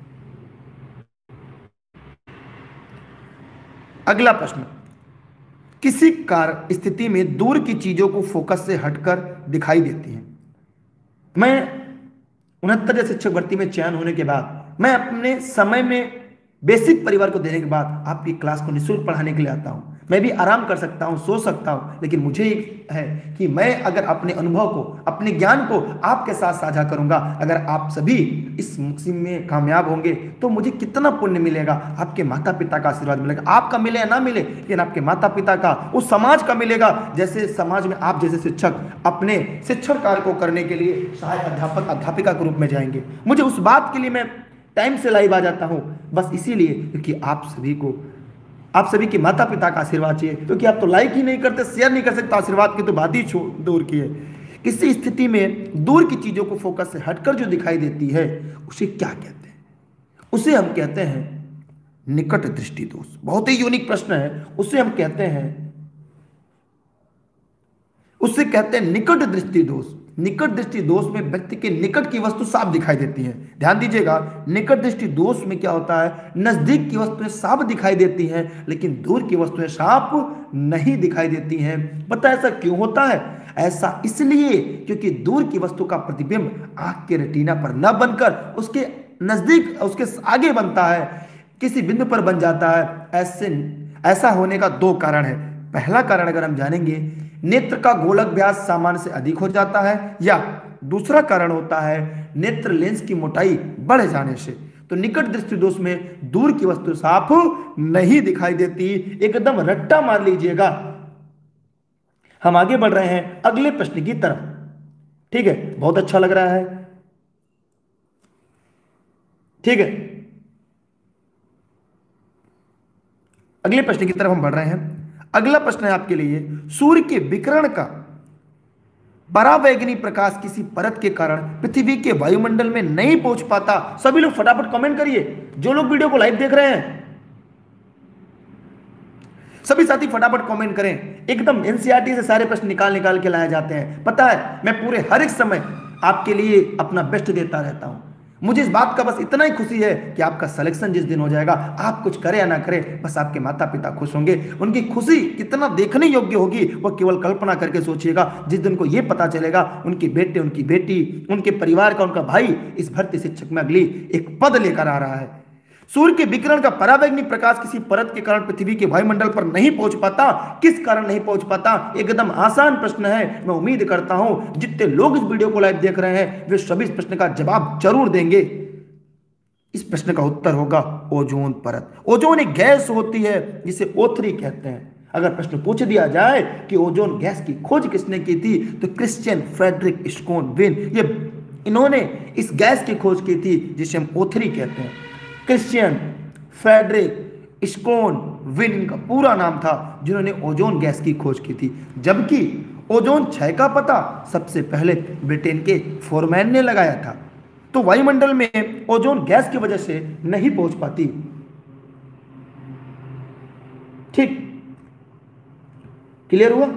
अगला प्रश्न, किसी कार्य स्थिति में दूर की चीजों को फोकस से हटकर दिखाई देती हैं? मैं उनहत्तर शिक्षक भर्ती में चयन होने के बाद मैं अपने समय में बेसिक परिवार को देने के बाद आपकी क्लास को निःशुल्क पढ़ाने के लिए आता हूं। मैं भी आराम कर सकता हूं, सो सकता हूं, लेकिन मुझे है कि मैं अगर अपने अनुभव को, अपने ज्ञान को आपके साथ साझा करूंगा, अगर आप सभी इस मुक़िम में कामयाब होंगे तो मुझे कितना पुण्य मिलेगा, आपके माता पिता का आशीर्वाद मिलेगा। आपका मिले या ना मिले, लेकिन आपके माता पिता का, उस समाज का मिलेगा। जैसे समाज में आप जैसे शिक्षक अपने शिक्षण कार्य को करने के लिए सहायक अध्यापक अध्यापिका के रूप में जाएंगे। मुझे उस बात के लिए मैं टाइम से लाइव आ जाता हूं, बस इसीलिए क्योंकि आप सभी को, आप सभी के माता पिता का आशीर्वाद चाहिए, क्योंकि आप तो लाइक ही नहीं करते, शेयर नहीं कर सकते, आशीर्वाद की तो बात ही दूर की है। किसी स्थिति में दूर की चीजों को फोकस से हटकर जो दिखाई देती है उसे क्या कहते हैं? उसे हम कहते हैं निकट दृष्टि दोष। बहुत ही यूनिक प्रश्न है। उसे हम कहते हैं उसे कहते हैं निकट दृष्टि दोष। निकट दृष्टि दोष में व्यक्ति के निकट की वस्तु साफ दिखाई देती है। ध्यान दीजिएगा, निकट दृष्टि दोष में क्या होता है, नजदीक की वस्तुएं साफ दिखाई देती हैं लेकिन दूर की वस्तुएं साफ नहीं दिखाई देती हैं। पता ऐसा क्यों होता है? ऐसा इसलिए क्योंकि दूर की वस्तु का प्रतिबिंब आंख के रेटिना पर न बनकर उसके नजदीक, उसके आगे बनता है, किसी बिंदु पर बन जाता है। ऐसे ऐसा होने का दो कारण है। पहला कारण अगर हम जानेंगे, नेत्र का गोलक व्यास सामान्य से अधिक हो जाता है, या दूसरा कारण होता है नेत्र लेंस की मोटाई बढ़ जाने से। तो निकट दृष्टि दोष में दूर की वस्तु साफ नहीं दिखाई देती, एकदम रट्टा मार लीजिएगा। हम आगे बढ़ रहे हैं अगले प्रश्न की तरफ। ठीक है, बहुत अच्छा लग रहा है। ठीक है, अगले प्रश्न की तरफ हम बढ़ रहे हैं। अगला प्रश्न है आपके लिए, सूर्य के विकिरण का परावैंगनी प्रकाश किसी परत के कारण पृथ्वी के वायुमंडल में नहीं पहुंच पाता। सभी लोग फटाफट कमेंट करिए, जो लोग वीडियो को लाइव देख रहे हैं सभी साथी फटाफट कमेंट करें। एकदम एनसीईआरटी से सारे प्रश्न निकाल निकाल के लाए जाते हैं। पता है, मैं पूरे हर एक समय आपके लिए अपना बेस्ट देता रहता हूं। मुझे इस बात का बस इतना ही खुशी है कि आपका सिलेक्शन जिस दिन हो जाएगा, आप कुछ करें या ना करें, बस आपके माता पिता खुश होंगे। उनकी खुशी कितना देखने योग्य होगी वो केवल कल्पना करके सोचिएगा। जिस दिन को ये पता चलेगा उनके बेटे, उनकी बेटी, उनके परिवार का, उनका भाई इस भर्ती शिक्षक में अगली एक पद लेकर आ रहा है। सूर्य के विकिरण का परावैंगनी प्रकाश किसी परत के कारण पृथ्वी के वायुमंडल पर नहीं पहुंच पाता। किस कारण नहीं पहुंच पाता? एकदम आसान प्रश्न है। मैं उम्मीद करता हूं जितने लोग इस वीडियो को लाइव देख रहे हैं वे सभी इस प्रश्न का जवाब जरूर देंगे। इस प्रश्न का उत्तर होगा ओजोन परत। ओजोन एक गैस होती है जिसे ओथरी कहते हैं। अगर प्रश्न पूछ दिया जाए कि ओजोन गैस की खोज किसने की थी, तो क्रिश्चियन फ्रेडरिक स्कोन विन, ये इन्होंने इस गैस की खोज की थी जिसे हम ओथरी कहते हैं। क्रिश्चियन फ्रेडरिक स्कोन विन इनका पूरा नाम था, जिन्होंने ओजोन गैस की खोज की थी। जबकि ओजोन क्षय का पता सबसे पहले ब्रिटेन के फोरमैन ने लगाया था। तो वायुमंडल में ओजोन गैस की वजह से नहीं पहुंच पाती। ठीक, क्लियर हुआ?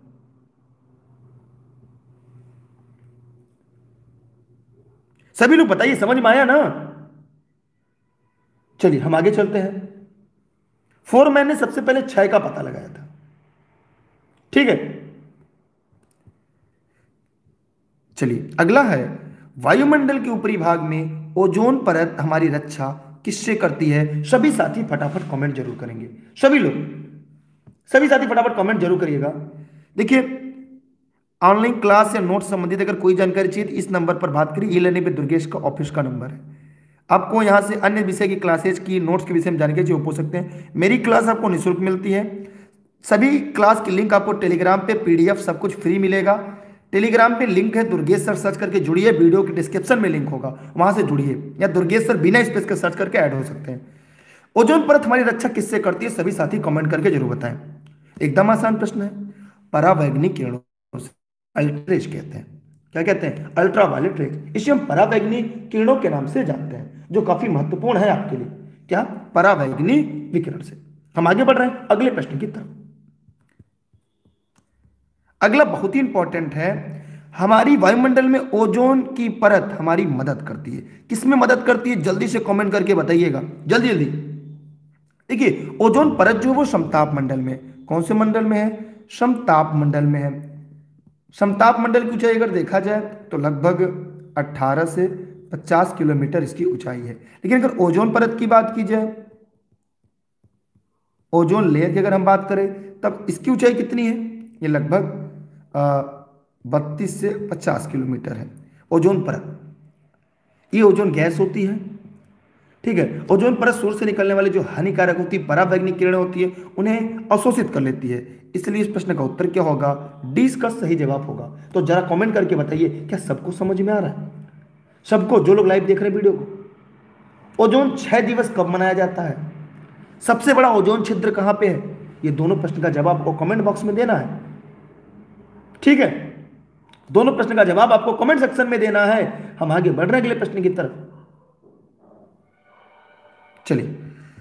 सभी लोग बताइए, समझ में आया ना? चलिए हम आगे चलते हैं। फोरमैन ने सबसे पहले क्षय का पता लगाया था। ठीक है, चलिए अगला है वायुमंडल के ऊपरी भाग में ओजोन परत हमारी रक्षा किससे करती है? सभी साथी फटाफट कमेंट जरूर करेंगे, सभी लोग, सभी साथी फटाफट कमेंट जरूर करिएगा। देखिए, ऑनलाइन क्लास या नोट संबंधित अगर कोई जानकारी चाहिए तो इस नंबर पर बात करिए। ई लर्निंग पे दुर्गेश का ऑफिस का नंबर है। आपको यहाँ से अन्य विषय की क्लासेज की नोट्स के विषय में जानकारी चाहिए, पूछ सकते हैं। मेरी क्लास आपको निःशुल्क मिलती है। सभी क्लास की लिंक आपको टेलीग्राम पे, पीडीएफ सब कुछ फ्री मिलेगा। टेलीग्राम पे लिंक है, दुर्गेश सर सर्च करके जुड़िए, वीडियो के डिस्क्रिप्शन में लिंक होगा, वहां से जुड़िए, या दुर्गेश सर बिना स्पेस के सर्च करके ऐड हो सकते हैं। ओजोन परत हमारी रक्षा किससे करती है? सभी साथी कमेंट करके जरूर बताएं। एकदम आसान प्रश्न है। परावैंगनिक किरणों से, अल्ट्रेज कहते हैं। क्या कहते हैं? Ultraviolet rays. इसे हम परावैंगनिक किरणों के नाम से जानते हैं, जो काफी महत्वपूर्ण है आपके लिए। क्या? परावैंगनिक विकिरण से। हम आगे बढ़ रहे हैं अगले प्रश्न की तरफ। अगला बहुत ही इंपॉर्टेंट है। हमारी वायुमंडल में ओजोन की परत हमारी मदद करती है। किसमें मदद करती है? जल्दी से कमेंट करके बताइएगा, जल्दी जल्दी। देखिए, ओजोन परत जो है वो समताप मंडल में, कौन से मंडल में है? समताप मंडल में है। समताप मंडल की ऊंचाई अगर देखा जाए तो लगभग अठारह से पचास किलोमीटर इसकी ऊंचाई है। लेकिन अगर ओजोन परत की बात की जाए, ओजोन लेयर की अगर हम बात करें, तब इसकी ऊंचाई कितनी है? ये लगभग बत्तीस से पचास किलोमीटर है ओजोन परत। ये ओजोन गैस होती है, ठीक है। ओजोन परत सूर्य से निकलने वाली जो हानिकारक होती है परावैंगनिक किरणें होती है, उन्हें अवशोषित कर लेती है। इसलिए इस प्रश्न का उत्तर क्या होगा? डी इसका सही जवाब होगा। तो जरा कमेंट करके बताइए, क्या सबको समझ में आ रहा है? सबको, जो लोग लाइव देख रहे हैं वीडियो को। ओजोन छह दिवस कब मनाया जाता है? सबसे बड़ा ओजोन छिद्र कहां पे है? ये दोनों प्रश्न का जवाब आपको कमेंट बॉक्स में देना है, ठीक है। दोनों प्रश्न का जवाब आपको कमेंट सेक्शन में देना है। हम आगे बढ़ रहे हैं अगले प्रश्न की तरफ। चलिए,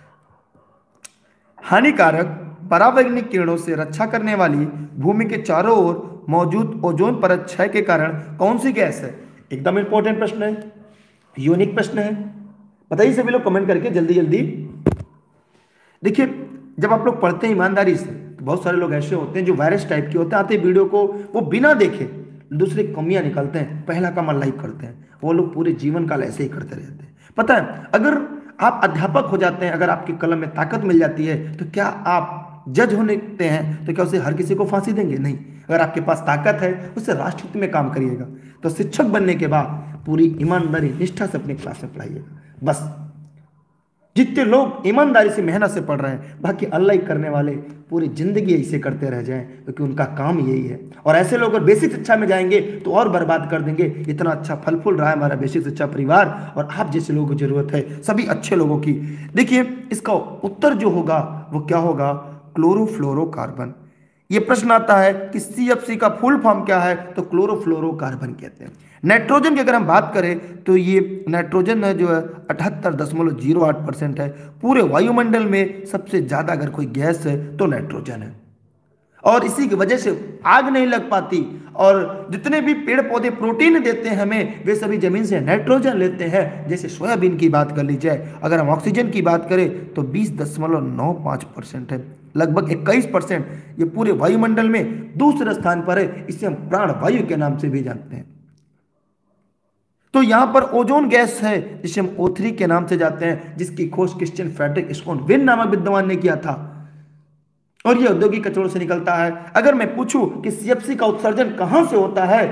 हानिकारक परावैंगनिक किरणों से रक्षा करने वाली भूमि के चारों ओर मौजूद ओजोन परत क्षय के कारण कौन सी गैस है? एकदम इंपॉर्टेंट प्रश्न है, यूनिक प्रश्न है। बताइए सभी लोग कमेंट करके जल्दी जल्दी। देखिए, जब आप लोग पढ़ते हैं ईमानदारी से, तो बहुत सारे लोग ऐसे होते हैं जो वायरस टाइप के होते हैं, आते वीडियो को वो बिना देखे दूसरी कमियां निकालते हैं, पहला काम लाइक करते हैं। वो लोग पूरे जीवन काल ऐसे ही करते रहते हैं। पता है, अगर आप अध्यापक हो जाते हैं, अगर आपकी कलम में ताकत मिल जाती है, तो क्या आप जज होने देते हैं तो क्या उसे हर किसी को फांसी देंगे? नहीं। अगर आपके पास ताकत है, उससे राष्ट्रहित में काम करिएगा। तो शिक्षक बनने के बाद पूरी ईमानदारी निष्ठा से अपनी क्लास में पढ़ाइएगा। बस जितने लोग ईमानदारी से मेहनत से पढ़ रहे हैं, बाकी अल्लाह ही करने वाले पूरी जिंदगी ऐसे करते रह जाएं, क्योंकि उनका काम यही है। और ऐसे लोग अगर बेसिक शिक्षा में जाएंगे तो और बर्बाद कर देंगे। इतना अच्छा फल फूल रहा है हमारा बेसिक शिक्षा परिवार, और आप जैसे लोगों को जरूरत है, सभी अच्छे लोगों की। देखिए, इसका उत्तर जो होगा वो क्या होगा? क्लोरोफ्लोरोकार्बन। ये प्रश्न आता है कि सीएफसी का फुल फॉर्म क्या है? तो क्लोरोफ्लोरोकार्बन कहते हैं। नाइट्रोजन की अगर हम बात करें तो ये नाइट्रोजन है जो है अठहत्तर दशमलव जीरो आठ परसेंट है। पूरे वायुमंडल में सबसे ज्यादा अगर कोई गैस है तो नाइट्रोजन है, और इसी की वजह से आग नहीं लग पाती। और जितने भी पेड़ पौधे प्रोटीन देते हैं हमें, वे सभी जमीन से नाइट्रोजन लेते हैं। जैसे सोयाबीन की बात कर ली जाए, अगर हम ऑक्सीजन की बात करें तो बीस दशमलव नौ पाँच परसेंट है, लगभग इक्कीस परसेंट ये पूरे वायुमंडल में दूसरे स्थान पर है। इसे हम प्राण वायु के नाम से भी जानते हैं। तो यहां पर ओजोन गैस है जिसे हम ओ थ्री के नाम से जानते हैं, जिसकी खोज क्रिश्चियन फ्रेडरिक स्कोनविन नामक विद्वान ने किया था, और यह औद्योगिक कचरों से निकलता है। अगर मैं पूछूं कि सीएफसी का उत्सर्जन कहां से होता है,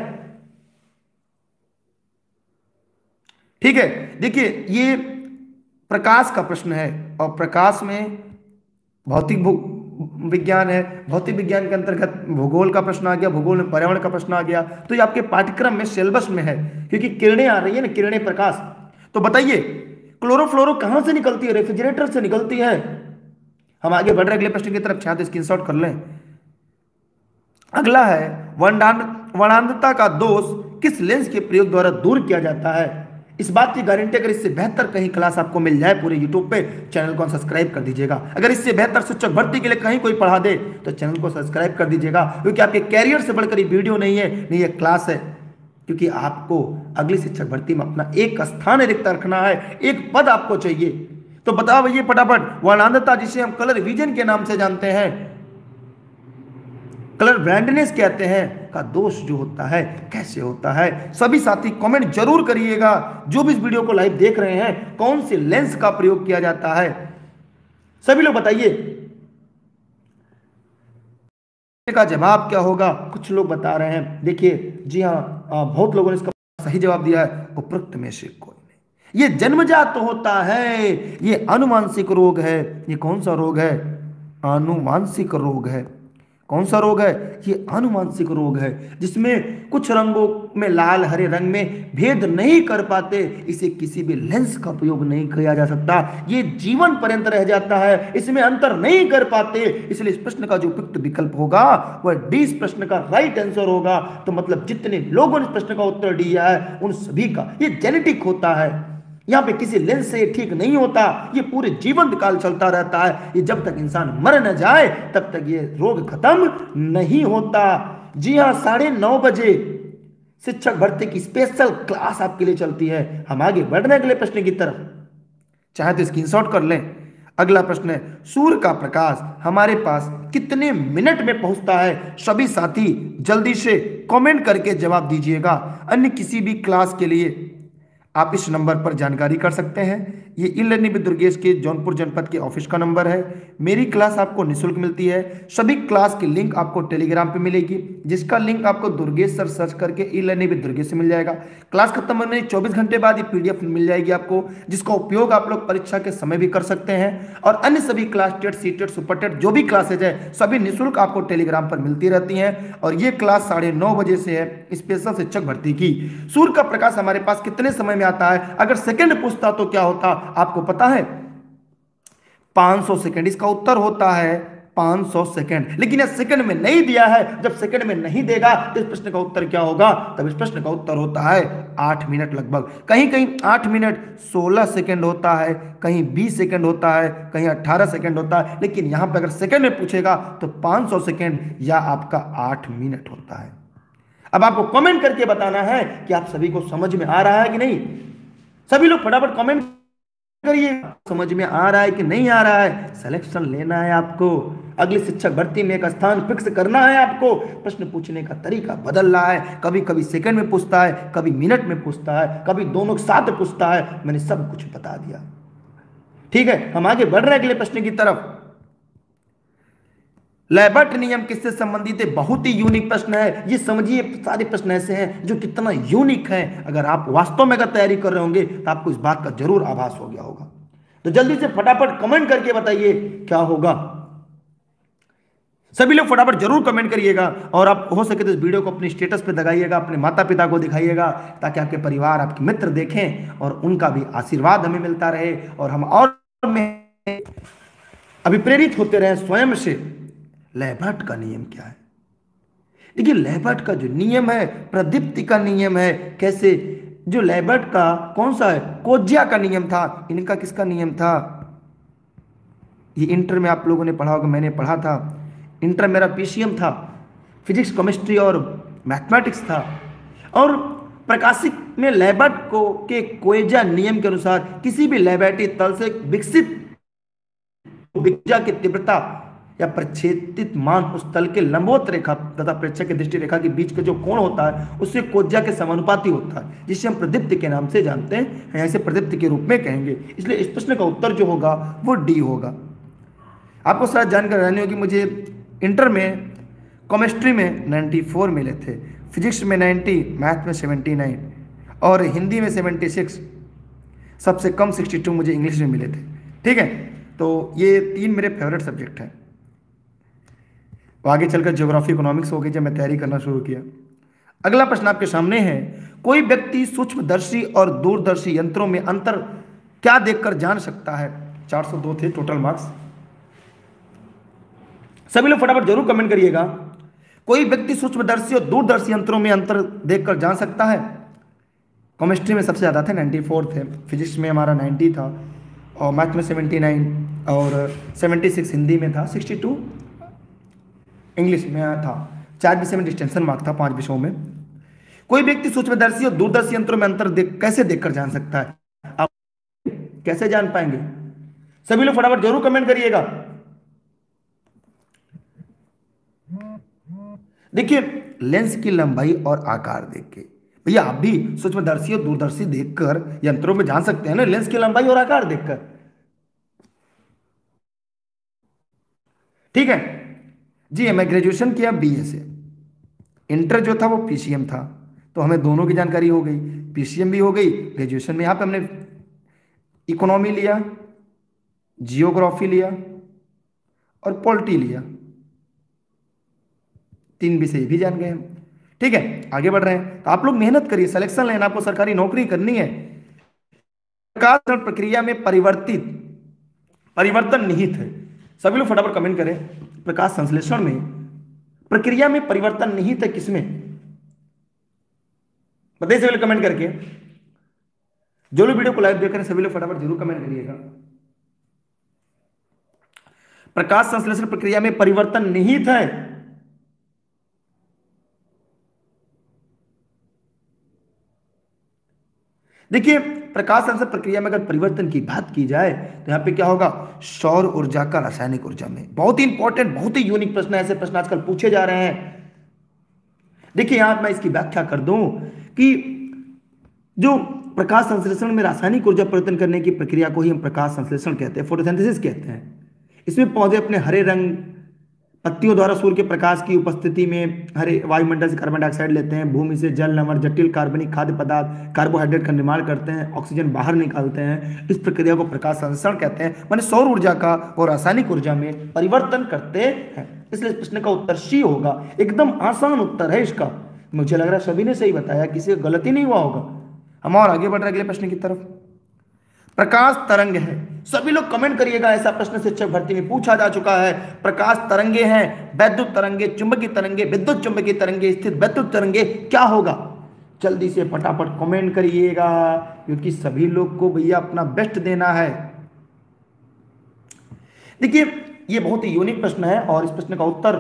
ठीक है, देखिए ये प्रकाश का प्रश्न है, और प्रकाश में भौतिक विज्ञान है, भौतिक विज्ञान के अंतर्गत भूगोल का प्रश्न आ गया, भूगोल में पर्यावरण का प्रश्न आ गया। तो ये आपके पाठ्यक्रम में सिलेबस में है, क्योंकि किरणें आ रही है ना, किरणें प्रकाश। तो बताइए, क्लोरोफ्लोरो कहां से निकलती है? रेफ्रिजरेटर से निकलती है। हम आगे बढ़ रहे अगले प्रश्न की तरफ, छात्र स्क्रीनशॉट कर लें। अगला है, वर्णांधता का दोष किस लेंस के प्रयोग द्वारा दूर किया जाता है? इस बात की गारंटी अगर इससे बेहतर कहीं क्लास आपको मिल जाए पूरे यूट्यूब पे, चैनल को सब्सक्राइब कर दीजिएगा। अगर इससे बेहतर शिक्षक भर्ती के लिए कहीं कोई पढ़ा दे तो चैनल को सब्सक्राइब कर दीजिएगा, क्योंकि आपके कैरियर से बढ़कर ये वीडियो नहीं है, नहीं ये क्लास है। क्योंकि आपको अगली शिक्षक भर्ती में अपना एक स्थान रिक्त रखना है, एक पद आपको चाहिए। तो बताओ भैया फटाफट, वर्णांधता जिसे हम कलर विजन के नाम से जानते हैं, कलर ब्लाइंडनेस कहते हैं का दोष जो होता है कैसे होता है। सभी साथी कमेंट जरूर करिएगा। जो भी इस वीडियो को लाइव देख रहे हैं, कौन से लेंस का प्रयोग किया जाता है, सभी लोग बताइए। का जवाब क्या होगा? कुछ लोग बता रहे हैं, देखिए जी हाँ, बहुत लोगों ने इसका सही जवाब दिया है, उपरोक्त में से कोई नहीं। ये जन्मजात होता है, ये अनुवांशिक रोग है। ये कौन सा रोग है? आनुवांशिक रोग है। कौन सा रोग है? ये आनुवांशिक रोग है, जिसमें कुछ रंगों में लाल हरे रंग में भेद नहीं कर पाते। इसे किसी भी लेंस का उपयोग नहीं किया जा सकता। ये जीवन पर्यंत रह जाता है, इसमें अंतर नहीं कर पाते। इसलिए इस प्रश्न का जो उपयुक्त विकल्प होगा वह डी इस प्रश्न का राइट आंसर होगा। तो मतलब जितने लोगों ने इस प्रश्न का उत्तर दिया है उन सभी का ये जेनेटिक होता है। यहां पे किसी लेंस से ठीक नहीं होता, ये पूरे जीवन काल चलता रहता है। ये जब तक इंसान मर न जाए तब तक ये रोग खत्म नहीं होता। जी हां, साढ़े नौ बजे शिक्षक भर्ती की स्पेशल क्लास आपके लिए चलती है। हम आगे बढ़ रहे हैं अगले प्रश्न की तरफ, चाहे तो स्क्रीनशॉट कर लें। अगला प्रश्न है, सूर्य का प्रकाश हमारे पास कितने मिनट में पहुंचता है? सभी साथी जल्दी से कमेंट करके जवाब दीजिएगा। अन्य किसी भी क्लास के लिए आप इस नंबर पर जानकारी कर सकते हैं। ये ई लर्निंग विद दुर्गेश के जौनपुर जनपद के ऑफिस का नंबर है। मेरी क्लास आपको निःशुल्क मिलती है। सभी क्लास की लिंक आपको टेलीग्राम पे मिलेगी, जिसका लिंक आपको दुर्गेश सर सर्च करके ई लर्निंग विद दुर्गेश से मिल जाएगा। क्लास खत्म होने चौबीस घंटे बाद ये पीडीएफ मिल जाएगी आपको, जिसका उपयोग आप लोग परीक्षा के समय भी कर सकते हैं। और अन्य सभी class TET, C TET, super TET जो भी क्लासेज है सभी निःशुल्क आपको टेलीग्राम पर मिलती रहती हैं। और ये क्लास साढ़े नौ बजे से है, स्पेशल शिक्षक भर्ती की। सूर्य का प्रकाश हमारे पास कितने समय में आता है? अगर सेकंड पूछता तो क्या होता आपको पता है? पाँच सौ सेकंड इसका उत्तर होता है, पाँच सौ सेकंड। लेकिन यह सेकंड में नहीं दिया है। जब सेकंड में नहीं देगा तो इस प्रश्न का उत्तर क्या होगा? तब इस प्रश्न का उत्तर होता है आठ मिनट लगभग। कहीं कहीं आठ मिनट सोलह सेकंड होता है, कहीं बीस सेकंड होता है, कहीं अठारह सेकंड होता है। लेकिन यहां पर अगर सेकंड में पूछेगा तो पाँच सौ सेकंड या आपका आठ मिनट होता है। अब आपको कमेंट करके बताना है कि आप सभी को समझ में आ रहा है कि नहीं। सभी लोग फटाफट कमेंट करिए, समझ में आ रहा है कि नहीं आ रहा है। सिलेक्शन लेना है आपको, अगली शिक्षक भर्ती में एक स्थान फिक्स करना है आपको। प्रश्न पूछने का तरीका बदल रहा है, कभी कभी सेकंड में पूछता है, कभी मिनट में पूछता है, कभी दोनों के साथ पूछता है। मैंने सब कुछ बता दिया, ठीक है। हम आगे बढ़ रहे हैं अगले प्रश्न की तरफ। लैबर्ट नियम किससे संबंधित है? बहुत ही यूनिक प्रश्न है। ये समझिए, सारे प्रश्न ऐसे हैं जो कितना यूनिक है। अगर आप वास्तव में अगर तैयारी कर रहे होंगे तो आपको इस बात का जरूर आभास हो गया होगा। तो जल्दी से फटाफट कमेंट करके बताइए क्या होगा। सभी लोग फटाफट जरूर कमेंट करिएगा। और आप हो सके तो इस वीडियो को अपने स्टेटस पे लगाइएगा, अपने माता पिता को दिखाइएगा, ताकि आपके परिवार, आपके मित्र देखें और उनका भी आशीर्वाद हमें मिलता रहे और हम और में अभिप्रेरित होते रहे स्वयं से। लैबर्ट का नियम क्या है? देखिए, लैबर्ट का जो नियम है प्रदीप्ति का नियम है। कैसे? जो लैबर्ट का कौन सा है? कोज्या का नियम था। इनका किसका नियम था? ये इंटर में आप लोगों ने पढ़ा होगा, मैंने पढ़ा था। इंटर मेरा पीसीएम था, फिजिक्स, केमिस्ट्री और मैथमेटिक्स था। और प्रकाशिक में लैबर्ट को के कोज्या नियम के अनुसार किसी भी लैबर्टी तल से विकसित विज्ञा की तीव्रता या प्रक्षेपित मान उस तल के लंबवत रेखा तथा प्रेक्षक की दृष्टि रेखा के बीच का जो कोण होता है उससे कोज्या के समानुपाती होता है, जिसे हम प्रदीप्ति के नाम से जानते हैं, या इसे प्रदीप्ति के रूप में कहेंगे। इसलिए इस प्रश्न का उत्तर जो होगा वो डी होगा। आपको शायद जानकारी रहनी होगी, मुझे इंटर में केमिस्ट्री में चौरानवे मिले थे, फिजिक्स में नब्बे, मैथ में उन्यासी और हिंदी में छिहत्तर। सबसे कम बासठ मुझे इंग्लिश में मिले थे, ठीक है। तो ये तीन मेरे फेवरेट सब्जेक्ट हैं। आगे चलकर ज्योग्राफी, इकोनॉमिक्स हो गई जब मैं तैयारी करना शुरू किया। अगला प्रश्न आपके सामने है, कोई व्यक्ति सूक्ष्मदर्शी और दूरदर्शी यंत्रों में अंतर क्या देखकर जान सकता है? चार सौ दो थे टोटल मार्क्स। सभी लोग फटाफट जरूर कमेंट करिएगा। कोई व्यक्ति सूक्ष्मदर्शी और दूरदर्शी यंत्रों में अंतर देखकर जान सकता है? केमिस्ट्री में सबसे ज्यादा थे, चौरानवे थे, फिजिक्स में हमारा नब्बे था और मैथ में उन्यासी और छिहत्तर हिंदी में था, बासठ इंग्लिश में था। चार विषय में डिस्टेंशन मार्क था, पांच विषयों में। कोई व्यक्ति सूक्ष्मदर्शी और दूरदर्शी यंत्रों में अंतर देख कैसे देखकर जान सकता है? आप कैसे जान पाएंगे? सभी लोग फटाफट जरूर कमेंट करिएगा। देखिए, लेंस की लंबाई और आकार देख के भैया आप भी सूक्ष्मदर्शी और दूरदर्शी देखकर यंत्रों में जान सकते हैं ना, लेंस की लंबाई और आकार देखकर। ठीक है जी, मैं ग्रेजुएशन किया बीए से, इंटर जो था वो पीसीएम था, तो हमें दोनों की जानकारी हो गई, पीसीएम भी हो गई, ग्रेजुएशन में यहाँ पे हमने इकोनॉमी लिया, जियोग्राफी लिया और पॉलिटी लिया, तीन विषय भी जान गए हम। ठीक है, आगे बढ़ रहे हैं, तो आप लोग मेहनत करिए, सिलेक्शन लेना, आपको सरकारी नौकरी करनी है। प्रकाश प्रक्रिया में परिवर्तित परिवर्तन निहित है, सभी लोग फटाफट कमेंट करें। प्रकाश संश्लेषण में प्रक्रिया में परिवर्तन निहित है किसमें, बताइए सभी लोग कमेंट करके। जो लोग वीडियो को लाइव देख रहे हैं सभी लोग फटाफट जरूर कमेंट करिएगा। प्रकाश संश्लेषण प्रक्रिया में परिवर्तन निहित है। देखिए, प्रकाश संश्लेषण प्रक्रिया में अगर परिवर्तन की बात की जाए तो यहां पे क्या होगा, सौर ऊर्जा का रासायनिक ऊर्जा में। बहुत ही इंपॉर्टेंट, बहुत ही यूनिक प्रश्न है, ऐसे प्रश्न आजकल पूछे जा रहे हैं। देखिए यहां मैं इसकी व्याख्या कर दूं कि जो प्रकाश संश्लेषण में रासायनिक ऊर्जा परिवर्तन करने की प्रक्रिया को ही हम प्रकाश संश्लेषण कहते हैं, फोटोसिंथेसिस कहते हैं। इसमें पौधे अपने हरे रंग पत्तियों द्वारा सूर्य के प्रकाश की उपस्थिति में हरे वायुमंडल से कार्बन डाइऑक्साइड लेते हैं, भूमि से जल, नमक, जटिल कार्बनिक खाद्य पदार्थ, कार्बोहाइड्रेट का निर्माण करते हैं, ऑक्सीजन बाहर निकालते हैं। इस प्रक्रिया को प्रकाश संश्लेषण कहते हैं, माने सौर ऊर्जा का और रासायनिक ऊर्जा में परिवर्तन करते हैं। इसलिए प्रश्न का उत्तर सी होगा, एकदम आसान उत्तर है इसका। मुझे लग रहा है सभी ने सही बताया, किसी का गलती नहीं हुआ होगा। हम और आगे बढ़ रहे अगले प्रश्न की तरफ। प्रकाश तरंग है, सभी लोग कमेंट करिएगा, ऐसा प्रश्न शिक्षक भर्ती में पूछा जा चुका है। प्रकाश तरंगे हैं, वैद्युत तरंगे, चुंबकीय तरंगे, विद्युत चुंबकीय तरंगे, स्थिर वैद्युत तरंगे, क्या होगा? जल्दी से फटाफट कमेंट करिएगा, क्योंकि सभी लोग को भैया अपना बेस्ट देना है। देखिए ये बहुत ही यूनिक प्रश्न है और इस प्रश्न का उत्तर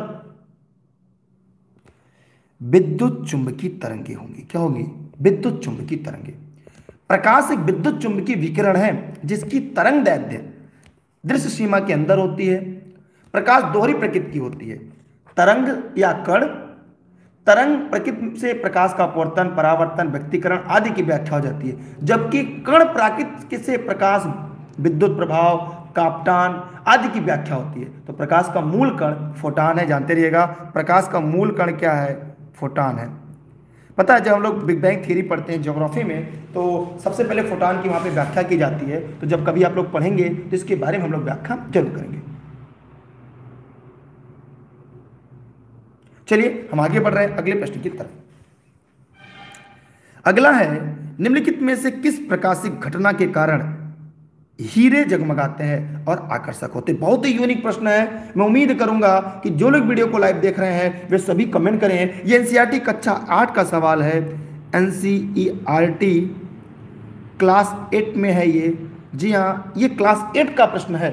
विद्युत चुंबकीय तरंगे होंगी। क्या होगी? विद्युत चुंबकीय तरंगे। प्रकाश एक विद्युत चुंबकीय विकिरण है जिसकी तरंग दैर्ध्य दृश्य सीमा के अंदर होती है। प्रकाश दोहरी प्रकृति की होती है, तरंग या कण। तरंग प्रकृति से प्रकाश का अपवर्तन, परावर्तन, व्यक्तीकरण आदि की व्याख्या हो जाती है, जबकि कण प्राकृत से प्रकाश, विद्युत प्रभाव, कापटान आदि की व्याख्या होती है। तो प्रकाश का मूल कण फोटान है, जानते रहिएगा। प्रकाश का मूल कण क्या है? फोटान है। पता है जब हम लोग बिग बैंग थ्योरी पढ़ते हैं ज्योग्राफी में, तो सबसे पहले फोटान की वहाँ पे व्याख्या की जाती है। तो जब कभी आप लोग पढ़ेंगे तो इसके बारे में हम लोग व्याख्या जरूर करेंगे। चलिए हम आगे बढ़ रहे हैं अगले प्रश्न की तरफ। अगला है, निम्नलिखित में से किस प्रकाशिक घटना के कारण हीरे जगमगाते हैं और आकर्षक होते हैं? बहुत ही यूनिक प्रश्न है। मैं उम्मीद करूंगा कि जो लोग वीडियो को लाइव देख रहे हैं वे सभी कमेंट करें। ये एनसीईआरटी कक्षा आठ का सवाल है, एनसीईआरटी क्लास एट में है ये। जी हाँ, ये क्लास एट का प्रश्न है।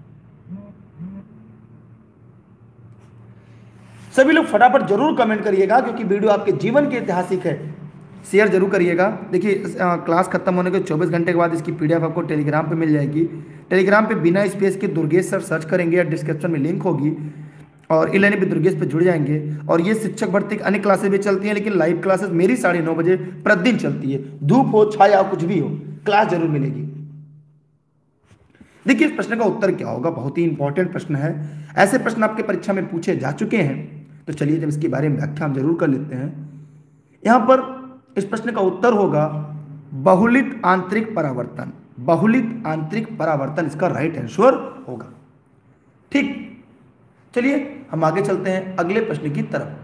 सभी लोग फटाफट जरूर कमेंट करिएगा, क्योंकि वीडियो आपके जीवन के ऐतिहासिक है। शेयर जरूर करिएगा। देखिए क्लास खत्म होने के चौबीस घंटे के बाद इसकी पीडीएफ आपको टेलीग्राम पे मिल जाएगी। टेलीग्राम पे बिना स्पेस के दुर्गेश सर सर्च करेंगे या डिस्क्रिप्शन में लिंक होगी, और इलेनी भी दुर्गेश पे जुड़ जाएंगे। और ये शिक्षक भर्ती की अन्य क्लासेस भी चलती हैं, लेकिन लाइव क्लासेस मेरी साढ़े नौ बजे प्रतिदिन चलती है। धूप हो, छाया हो, कुछ भी हो, क्लास जरूर मिलेगी। देखिए इस प्रश्न का उत्तर क्या होगा, बहुत ही इंपॉर्टेंट प्रश्न है। ऐसे प्रश्न आपके परीक्षा में पूछे जा चुके हैं, तो चलिए जब इसके बारे में व्याख्या हम जरूर कर लेते हैं। यहां पर इस प्रश्न का उत्तर होगा बहुलित आंतरिक परावर्तन। बहुलित आंतरिक परावर्तन इसका राइट आंसर होगा। ठीक, चलिए हम आगे चलते हैं अगले प्रश्न की तरफ।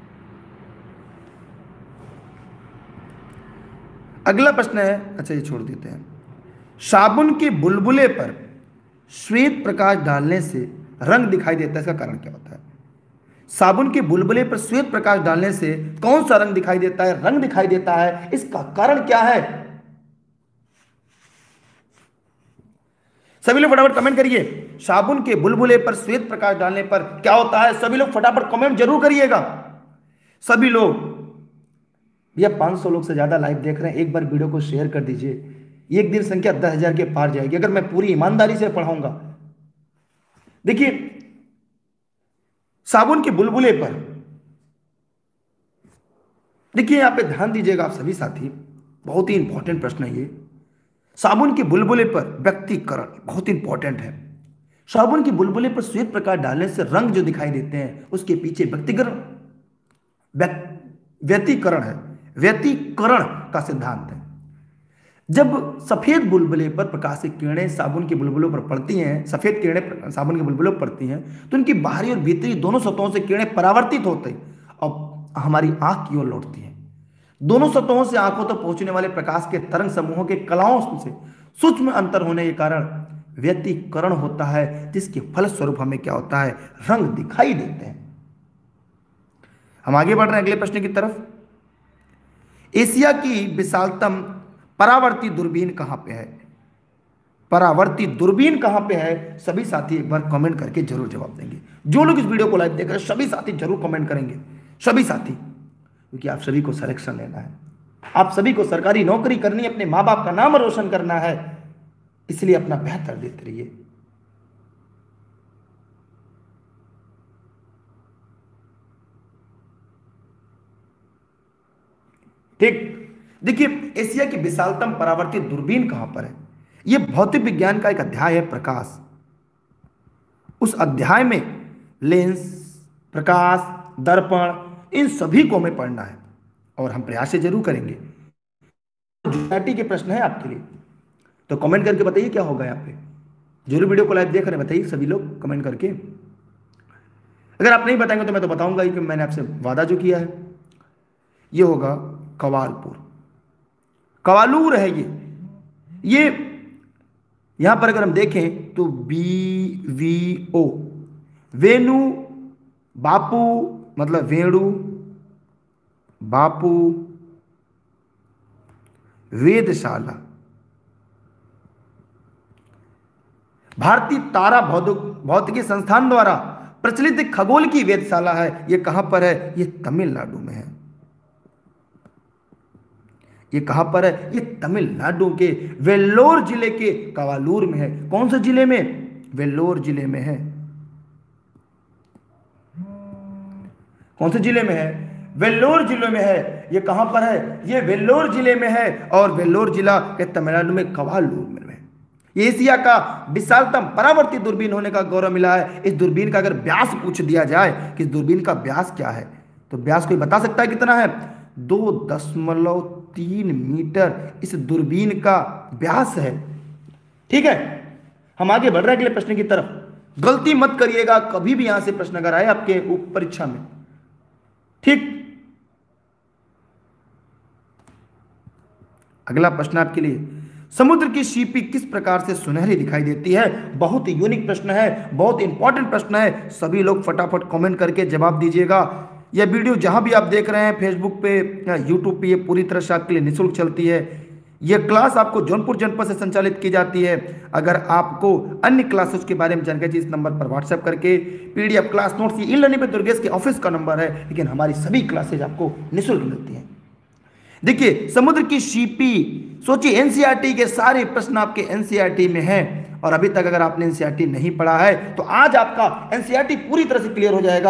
अगला प्रश्न है, अच्छा ये छोड़ देते हैं। साबुन के बुलबुले पर श्वेत प्रकाश डालने से रंग दिखाई देता है, इसका कारण क्या होता है? साबुन के बुलबुले पर श्वेत प्रकाश डालने से कौन सा रंग दिखाई देता है? रंग दिखाई देता है, इसका कारण क्या है? सभी लोग फटाफट कमेंट करिए। साबुन के बुलबुले पर श्वेत प्रकाश डालने पर क्या होता है? सभी लोग फटाफट कमेंट जरूर करिएगा। सभी लोग, भैया पांच सौ लोग से ज्यादा लाइव देख रहे हैं, एक बार वीडियो को शेयर कर दीजिए। एक दिन संख्या दस हजार के पार जाएगी अगर मैं पूरी ईमानदारी से पढ़ाऊंगा। देखिए साबुन के बुलबुले पर देखिए यहाँ पे ध्यान दीजिएगा आप सभी साथी, बहुत ही इंपॉर्टेंट प्रश्न है ये। साबुन के बुलबुले पर व्यक्तिकरण बहुत इंपॉर्टेंट है। साबुन के बुलबुले पर श्वेत प्रकाश डालने से रंग जो दिखाई देते हैं उसके पीछे व्यक्तिकरण व्यतिकरण है, व्यतिकरण का सिद्धांत है। जब सफेद बुलबुले पर प्रकाश की किरणें साबुन के बुलबुलों पर पड़ती हैं, सफेद किरणें साबुन के बुलबुलों पर पड़ती हैं, तो उनकी बाहरी और भीतरी दोनों सतहों से किरणें परावर्तित होती हैं और हमारी आंख की ओर लौटती हैं। दोनों सतहों से आंखों तक पहुंचने वाले प्रकाश के तरंग समूहों के कलाओं से सूक्ष्म अंतर होने के कारण व्यतिकरण होता है, जिसके फलस्वरूप हमें क्या होता है, रंग दिखाई देते हैं। हम आगे बढ़ रहे हैं अगले प्रश्न की तरफ। एशिया की विशालतम परावर्ती दूरबीन कहां पे है? परावर्ती दूरबीन कहां पे है? सभी साथी एक बार कमेंट करके जरूर जवाब देंगे। जो लोग इस वीडियो को लाइव देख रहे हैं सभी साथी जरूर कमेंट करेंगे, सभी साथी, क्योंकि आप सभी को सिलेक्शन लेना है, आप सभी को सरकारी नौकरी करनी है, अपने माँ बाप का नाम रोशन करना है, इसलिए अपना बेहतर देते रहिए। ठीक, देखिए एशिया की विशालतम परावर्तित दूरबीन कहां पर है? यह भौतिक विज्ञान का एक अध्याय है, प्रकाश। उस अध्याय में लेंस, प्रकाश, दर्पण, इन सभी को हमें पढ़ना है और हम प्रयास से जरूर करेंगे। जीआरटी के प्रश्न है आपके लिए, तो कमेंट करके बताइए क्या होगा। यहाँ पे जरूर वीडियो को लाइव देख रहे हैं, बताइए सभी लोग कमेंट करके। अगर आप नहीं बताएंगे तो मैं तो बताऊंगा ही कि मैंने आपसे वादा जो किया है। ये होगा कवालपुर, कवालूर है ये। ये यहां पर अगर हम देखें तो बी वी ओ, वेणु बापू मतलब वेणु बापू वेधशाला, भारतीय तारा भौतिकी संस्थान द्वारा प्रचलित खगोल की वेधशाला है। यह कहां पर है? यह तमिलनाडु में है। ये कहां पर है? ये तमिलनाडु के वेल्लोर जिले के कवालूर में है। कौन से जिले में? वेल्लोर जिले में है। कौन से जिले में है? वेल्लोर जिले में है। ये कहां पर है? ये वेल्लोर जिले में है और वेल्लोर जिला के तमिलनाडु में कवालूर में है। ये एशिया का विशालतम परावर्तित दूरबीन होने का गौरव मिला है। इस दूरबीन का अगर व्यास पूछ दिया जाए कि इस दूरबीन का व्यास क्या है, तो व्यास कोई बता सकता है कितना है? दो दशमलव तीन मीटर इस दूरबीन का व्यास है। ठीक है, हम आगे बढ़ रहे हैं अगले प्रश्न की तरफ। गलती मत करिएगा कभी भी यहां से प्रश्न अगर आए आपके परीक्षा में। ठीक, अगला प्रश्न आपके लिए, समुद्र की सीपी किस प्रकार से सुनहरी दिखाई देती है? बहुत ही यूनिक प्रश्न है, बहुत इंपॉर्टेंट प्रश्न है। सभी लोग फटाफट कमेंट करके जवाब दीजिएगा। यह वीडियो जहां भी आप देख रहे हैं, फेसबुक पे या यूट्यूब पे, ये पूरी तरह से आपके लिए निःशुल्क चलती है। यह क्लास आपको जौनपुर जनपद से संचालित की जाती है। अगर आपको अन्य क्लासेस के बारे में जानकारी इस नंबर पर व्हाट्सएप करके PDF class notes, e learning पे दुर्गेश के ऑफिस का नंबर है, लेकिन हमारी सभी क्लासेज आपको निःशुल्क मिलती हैं। देखिए समुद्र की सीपी, सोचिए एनसीईआरटी के सारे प्रश्न आपके एनसीईआरटी में हैं और अभी तक अगर आपने एनसीईआरटी नहीं पढ़ा है तो आज आपका एनसीईआरटी पूरी तरह से क्लियर हो जाएगा।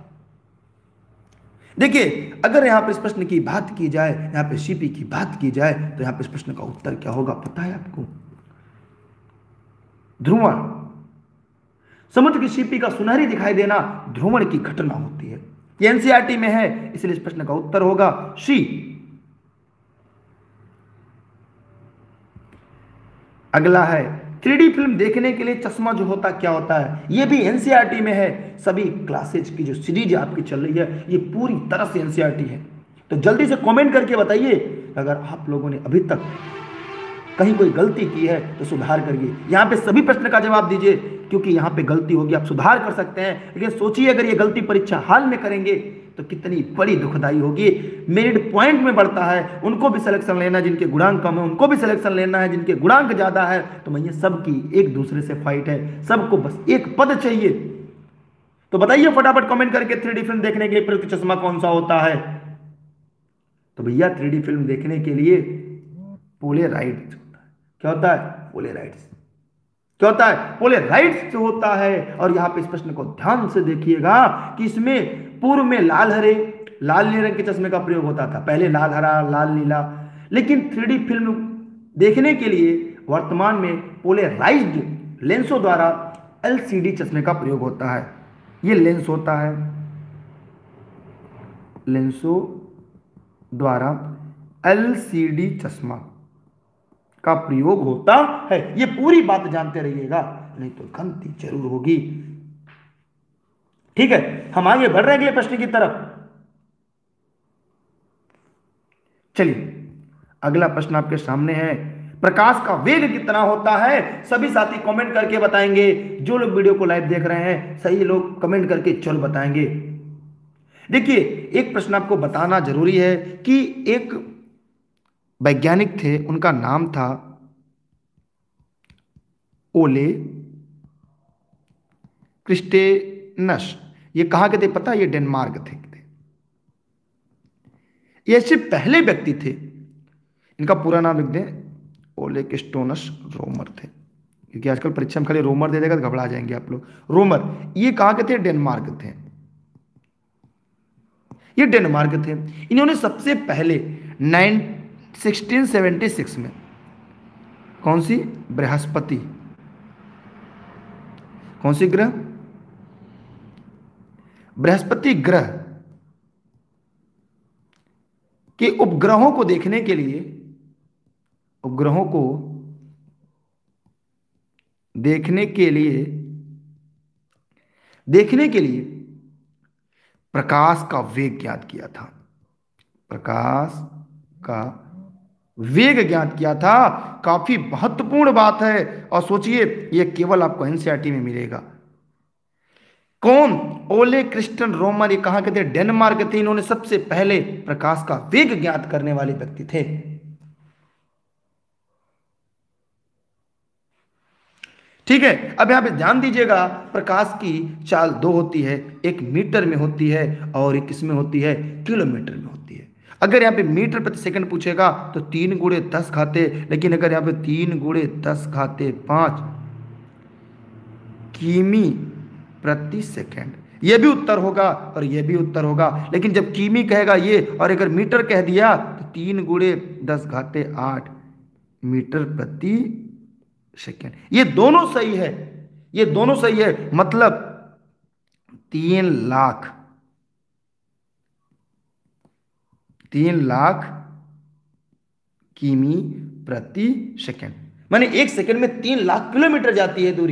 देखिए अगर यहां पर इस प्रश्न की बात की जाए, यहां पे सीपी की बात की जाए, तो यहां पे इस प्रश्न का उत्तर क्या होगा पता है आपको? ध्रुवण। समुद्र की सीपी का सुनहरी दिखाई देना ध्रुवण की घटना होती है। ये एनसीईआरटी में है, इसलिए इस प्रश्न का उत्तर होगा सी। अगला है, थ्री डी फिल्म देखने के लिए चश्मा जो होता क्या होता है? ये भी एनसीईआरटी में है। सभी क्लासेज की जो सीरीज आपकी चल रही है ये पूरी तरह से एनसीईआरटी है। तो जल्दी से कमेंट करके बताइए अगर आप लोगों ने अभी तक कहीं कोई गलती की है तो सुधार करिए। यहाँ पे सभी प्रश्न का जवाब दीजिए, क्योंकि यहाँ पे गलती होगी आप सुधार कर सकते हैं, लेकिन सोचिए अगर ये गलती परीक्षा हाल में करेंगे तो कितनी बड़ी दुखदाई होगी। मेरिट पॉइंट में बढ़ता है, उनको भी सिलेक्शन लेना है, जिनके गुणांक कम है उनको भी सिलेक्शन लेना है, जिनके गुणांक ज्यादा है। तो मैं ये सबकी एक दूसरे से फाइट है, सबको बस एक पद चाहिए। तो बताइए फटाफट कमेंट करके थ्री डी फिल्म देखने के लिए प्रयुक्त चश्मा कौन सा होता है? तो भैया थ्री डी फिल्म देखने के लिए पोलेराइड होता है। क्या होता है? पोलेराइड्स। क्या होता है? पोलेराइड्स होता है। और यहां पे इस प्रश्न को ध्यान से देखिएगा कि इसमें पूर्व में लाल हरे लाल नीले रंग के चश्मे का प्रयोग होता था, पहले लाल हरा, लाल नीला। लेकिन थ्री डी फिल्म देखने के लिए वर्तमान में पोलराइज्ड लेंसों द्वारा एलसीडी चश्मे का प्रयोग होता है। ये लेंस होता है, लेंसों द्वारा एलसीडी चश्मा का प्रयोग होता है। ये पूरी बात जानते रहिएगा, नहीं तो गलती जरूर होगी। ठीक है, हम आगे बढ़ रहे हैं अगले प्रश्न की तरफ। चलिए, अगला प्रश्न आपके सामने है, प्रकाश का वेग कितना होता है? सभी साथी कमेंट करके बताएंगे। जो लोग वीडियो को लाइव देख रहे हैं, सही लोग कमेंट करके चल बताएंगे। देखिए, एक प्रश्न आपको बताना जरूरी है कि एक वैज्ञानिक थे, उनका नाम था ओले क्रिस्टेनस। ये कहाँ के थे पता? ये डेनमार्क थे। ये ऐसे पहले व्यक्ति थे, इनका पूरा नाम लिख दें, ओले क्रिस्टोनस रोमर थे, क्योंकि आजकल परीक्षा में खाली रोमर दे देगा तो घबरा जाएंगे आप लोग। रोमर ये कहाँ के थे? डेनमार्क थे। ये डेनमार्क थे। इन्होंने सबसे पहले सोलह सौ छिहत्तर में कौन सी बृहस्पति, कौन सी ग्रह? बृहस्पति ग्रह के उपग्रहों को देखने के लिए, उपग्रहों को देखने के लिए देखने के लिए प्रकाश का वेग ज्ञात किया था। प्रकाश का वेग ज्ञात किया था। काफी महत्वपूर्ण बात है, और सोचिए यह केवल आपको एनसीईआरटी में मिलेगा। कौन? ओले क्रिस्टन रोमर। ये कहां के थे? डेनमार्क थे। इन्होंने सबसे पहले प्रकाश का वेग ज्ञात करने वाले व्यक्ति थे। ठीक है, अब यहां पे ध्यान दीजिएगा, प्रकाश की चाल दो होती है, एक मीटर में होती है और एक किसमें होती है? किलोमीटर में होती है। अगर यहाँ पे मीटर प्रति सेकंड पूछेगा तो तीन गुणे दस घाते, लेकिन अगर यहाँ पे तीन गुणे दस घाते पांच किमी प्रति सेकंड, ये भी उत्तर होगा और ये भी उत्तर होगा। लेकिन जब किमी कहेगा ये, और अगर मीटर कह दिया तो तीन गुणे दस घाते आठ मीटर प्रति सेकंड। ये दोनों सही है, ये दोनों सही है। मतलब तीन लाख तीन लाख किमी प्रति सेकंड, माने एक सेकंड में तीन लाख किलोमीटर जाती है दूरी।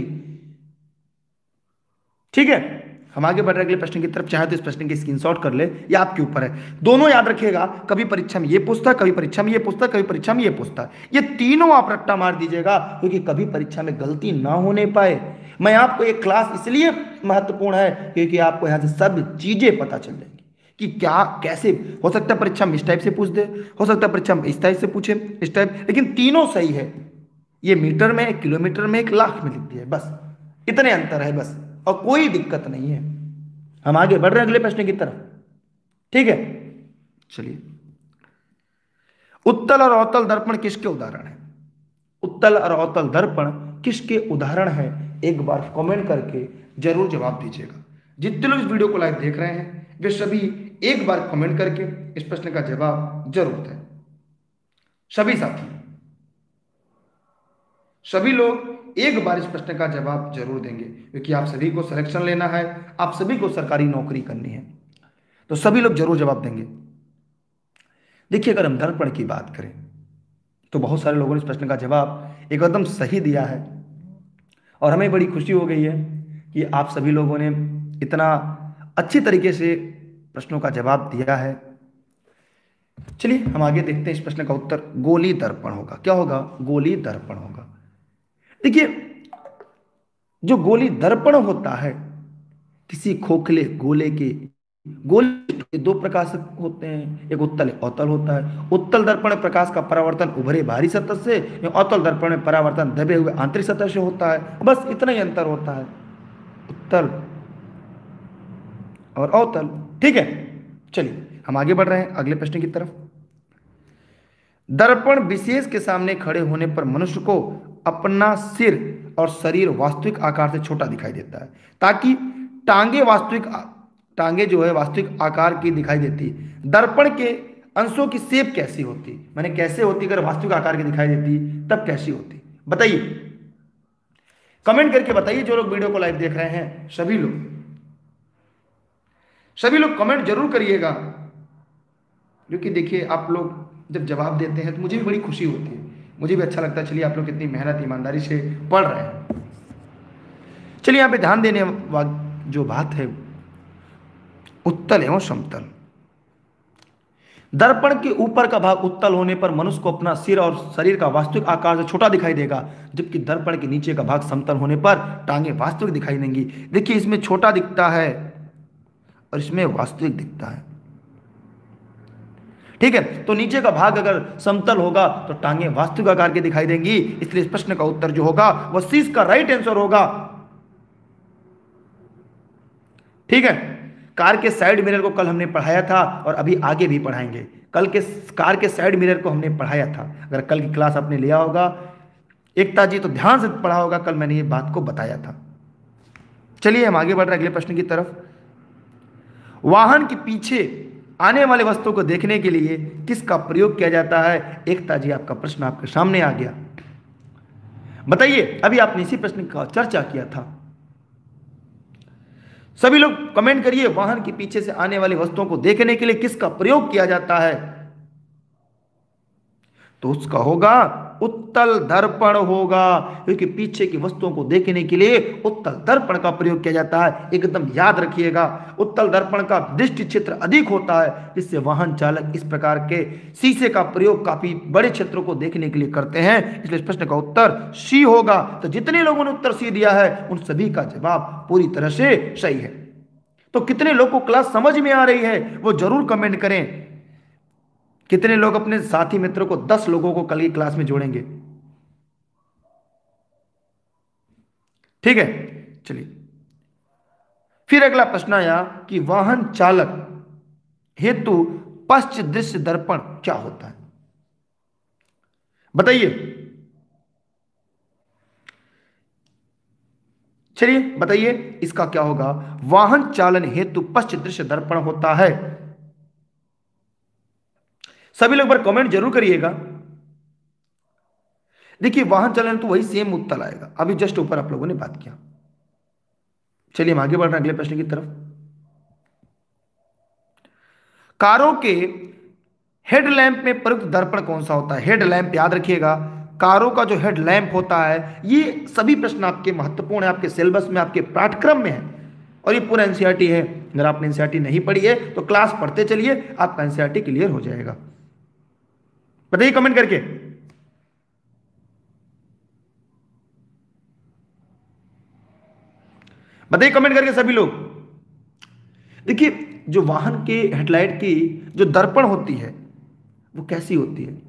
ठीक है, हम आगे बढ़ रहे अगले प्रश्न की तरफ। चाहे तो इस प्रश्न की स्क्रीनशॉट कर ले, या आपके ऊपर है। दोनों याद रखिएगा, कभी परीक्षा में ये पूछता है, कभी परीक्षा में ये पूछता है, कभी परीक्षा में ये पूछता है। ये तीनों आप रट्टा मार दीजिएगा, क्योंकि कभी परीक्षा में गलती ना होने पाए। मैं आपको एक क्लास इसलिए महत्वपूर्ण है क्योंकि आपको यहाँ से सब चीजें पता चल जाएंगी कि क्या कैसे हो सकता है परीक्षा में इस टाइप से पूछ दे, हो सकता है परीक्षा में इस टाइप से पूछे, इस टाइप, लेकिन तीनों सही है। ये मीटर में, किलोमीटर में, एक लाख में लिख दिया, बस इतने अंतर है बस, और कोई दिक्कत नहीं है। हम आगे बढ़ रहे हैं अगले प्रश्न की तरफ। ठीक है, चलिए, उत्तल और अवतल दर्पण किसके उदाहरण है? उत्तल और अवतल दर्पण किसके उदाहरण है? एक बार कमेंट करके जरूर जवाब दीजिएगा। जितने लोग इस वीडियो को लाइव देख रहे हैं वे सभी एक बार कमेंट करके इस प्रश्न का जवाब जरूर दें। सभी साथी, सभी लोग एक बार इस प्रश्न का जवाब जरूर देंगे, क्योंकि आप सभी को सिलेक्शन लेना है, आप सभी को सरकारी नौकरी करनी है, तो सभी लोग जरूर जवाब देंगे। देखिए, अगर हम दर्पण की बात करें तो बहुत सारे लोगों ने इस प्रश्न का जवाब एकदम सही दिया है, और हमें बड़ी खुशी हो गई है कि आप सभी लोगों ने इतना अच्छी तरीके से प्रश्नों का जवाब दिया है। चलिए हम आगे देखते हैं। इस प्रश्न का उत्तर गोली दर्पण होगा। क्या होगा? गोली दर्पण होगा। देखिए, जो गोली दर्पण होता है, किसी खोखले गोले के गोले दो प्रकार से होते हैं, एक उत्तल अवतल होता है। उत्तल दर्पण में प्रकाश का परावर्तन उभरे बाहरी सतह से, अवतल दर्पण में परावर्तन दबे हुए आंतरिक सतह से होता है। बस इतना ही अंतर होता है, उत्तल और अवतल। ठीक है, चलिए हम आगे बढ़ रहे हैं अगले प्रश्न की तरफ। दर्पण विशेष के सामने खड़े होने पर मनुष्य को अपना सिर और शरीर वास्तविक आकार से छोटा दिखाई देता है, ताकि टांगे वास्तविक टांगे जो है वास्तविक आकार की दिखाई देती, दर्पण के अंशों की शेप कैसी होती, मैंने कैसे होती, अगर वास्तविक आकार की दिखाई देती तब कैसी होती, बताइए, कमेंट करके बताइए। जो लोग वीडियो को लाइव देख रहे हैं सभी लोग सभी लोग कमेंट जरूर करिएगा, क्योंकि देखिए आप लोग जब जवाब देते हैं तो मुझे भी बड़ी खुशी होती है, मुझे भी अच्छा लगता है। चलिए आप लोग कितनी मेहनत ईमानदारी से पढ़ रहे हैं। चलिए यहाँ पे ध्यान देने वाली जो बात है, उत्तल एवं समतल। दर्पण के ऊपर का भाग उत्तल होने पर मनुष्य को अपना सिर और शरीर का वास्तविक आकार से छोटा दिखाई देगा, जबकि दर्पण के नीचे का भाग समतल होने पर टांगे वास्तविक दिखाई देंगी। देखिए इसमें छोटा दिखता है और इसमें वास्तविक दिखता है, ठीक है। तो नीचे का भाग अगर समतल होगा तो टांगे वास्तविक आकार की दिखाई देंगी, इसलिए इस प्रश्न का उत्तर जो होगा वह सी का राइट आंसर होगा, ठीक है। कार के साइड मिरर को कल हमने पढ़ाया था और अभी आगे भी पढ़ाएंगे। कल के कार के साइड मिरर को हमने पढ़ाया था, अगर कल की क्लास आपने लिया होगा एकता जी तो ध्यान से पढ़ा होगा, कल मैंने ये बात को बताया था। चलिए हम आगे बढ़ रहे अगले प्रश्न की तरफ। वाहन के पीछे आने वाले वस्तु को देखने के लिए किसका प्रयोग किया जाता है? एकता जी आपका प्रश्न आपके सामने आ गया, बताइए। अभी आपने इसी प्रश्न का चर्चा किया था, सभी लोग कमेंट करिए। वाहन के पीछे से आने वाली वस्तुओं को देखने के लिए किसका प्रयोग किया जाता है? तो उसका होगा उत्तल दर्पण होगा, क्योंकि पीछे की वस्तुओं को देखने के लिए उत्तल दर्पण का प्रयोग किया जाता है। एकदम याद रखिएगा, उत्तल दर्पण का दृष्टि क्षेत्र अधिक होता है, जिससे वाहन चालक इस प्रकार के शीशे का प्रयोग काफी बड़े क्षेत्रों को देखने के लिए करते हैं, इसलिए इस प्रश्न का उत्तर सी होगा। तो जितने लोगों ने उत्तर सी दिया है उन सभी का जवाब पूरी तरह से सही है। तो कितने लोगों को क्लास समझ में आ रही है वो जरूर कमेंट करें। कितने लोग अपने साथी मित्रों को, दस लोगों को कल की क्लास में जोड़ेंगे, ठीक है। चलिए फिर अगला प्रश्न आया कि वाहन चालक हेतु पश्च दृश्य दर्पण क्या होता है, बताइए। चलिए बताइए इसका क्या होगा। वाहन चालन हेतु पश्च दृश्य दर्पण होता है, सभी लोग पर कमेंट जरूर करिएगा। देखिए वाहन चालन तो वही सेम उत्तल आएगा, अभी जस्ट ऊपर आप लोगों ने बात किया। चलिए हम आगे बढ़ रहे हैं अगले प्रश्न की तरफ। कारों के हेडलैम्प में प्रयुक्त दर्पण कौन सा होता है? हेडलैम्प याद रखिएगा, कारों का जो हेडलैम्प होता है, ये सभी प्रश्न आपके महत्वपूर्ण है, आपके सिलेबस में, आपके पाठ्यक्रम में है, और ये पूरा एनसीईआरटी है। अगर आपने एनसीईआरटी नहीं पढ़ी है तो क्लास पढ़ते चलिए, आपका एनसीईआरटी क्लियर हो जाएगा। बताइए कमेंट करके। बताइए कमेंट करके सभी लोग। देखिए जो वाहन के हेडलाइट की जो दर्पण होती है वो कैसी होती है?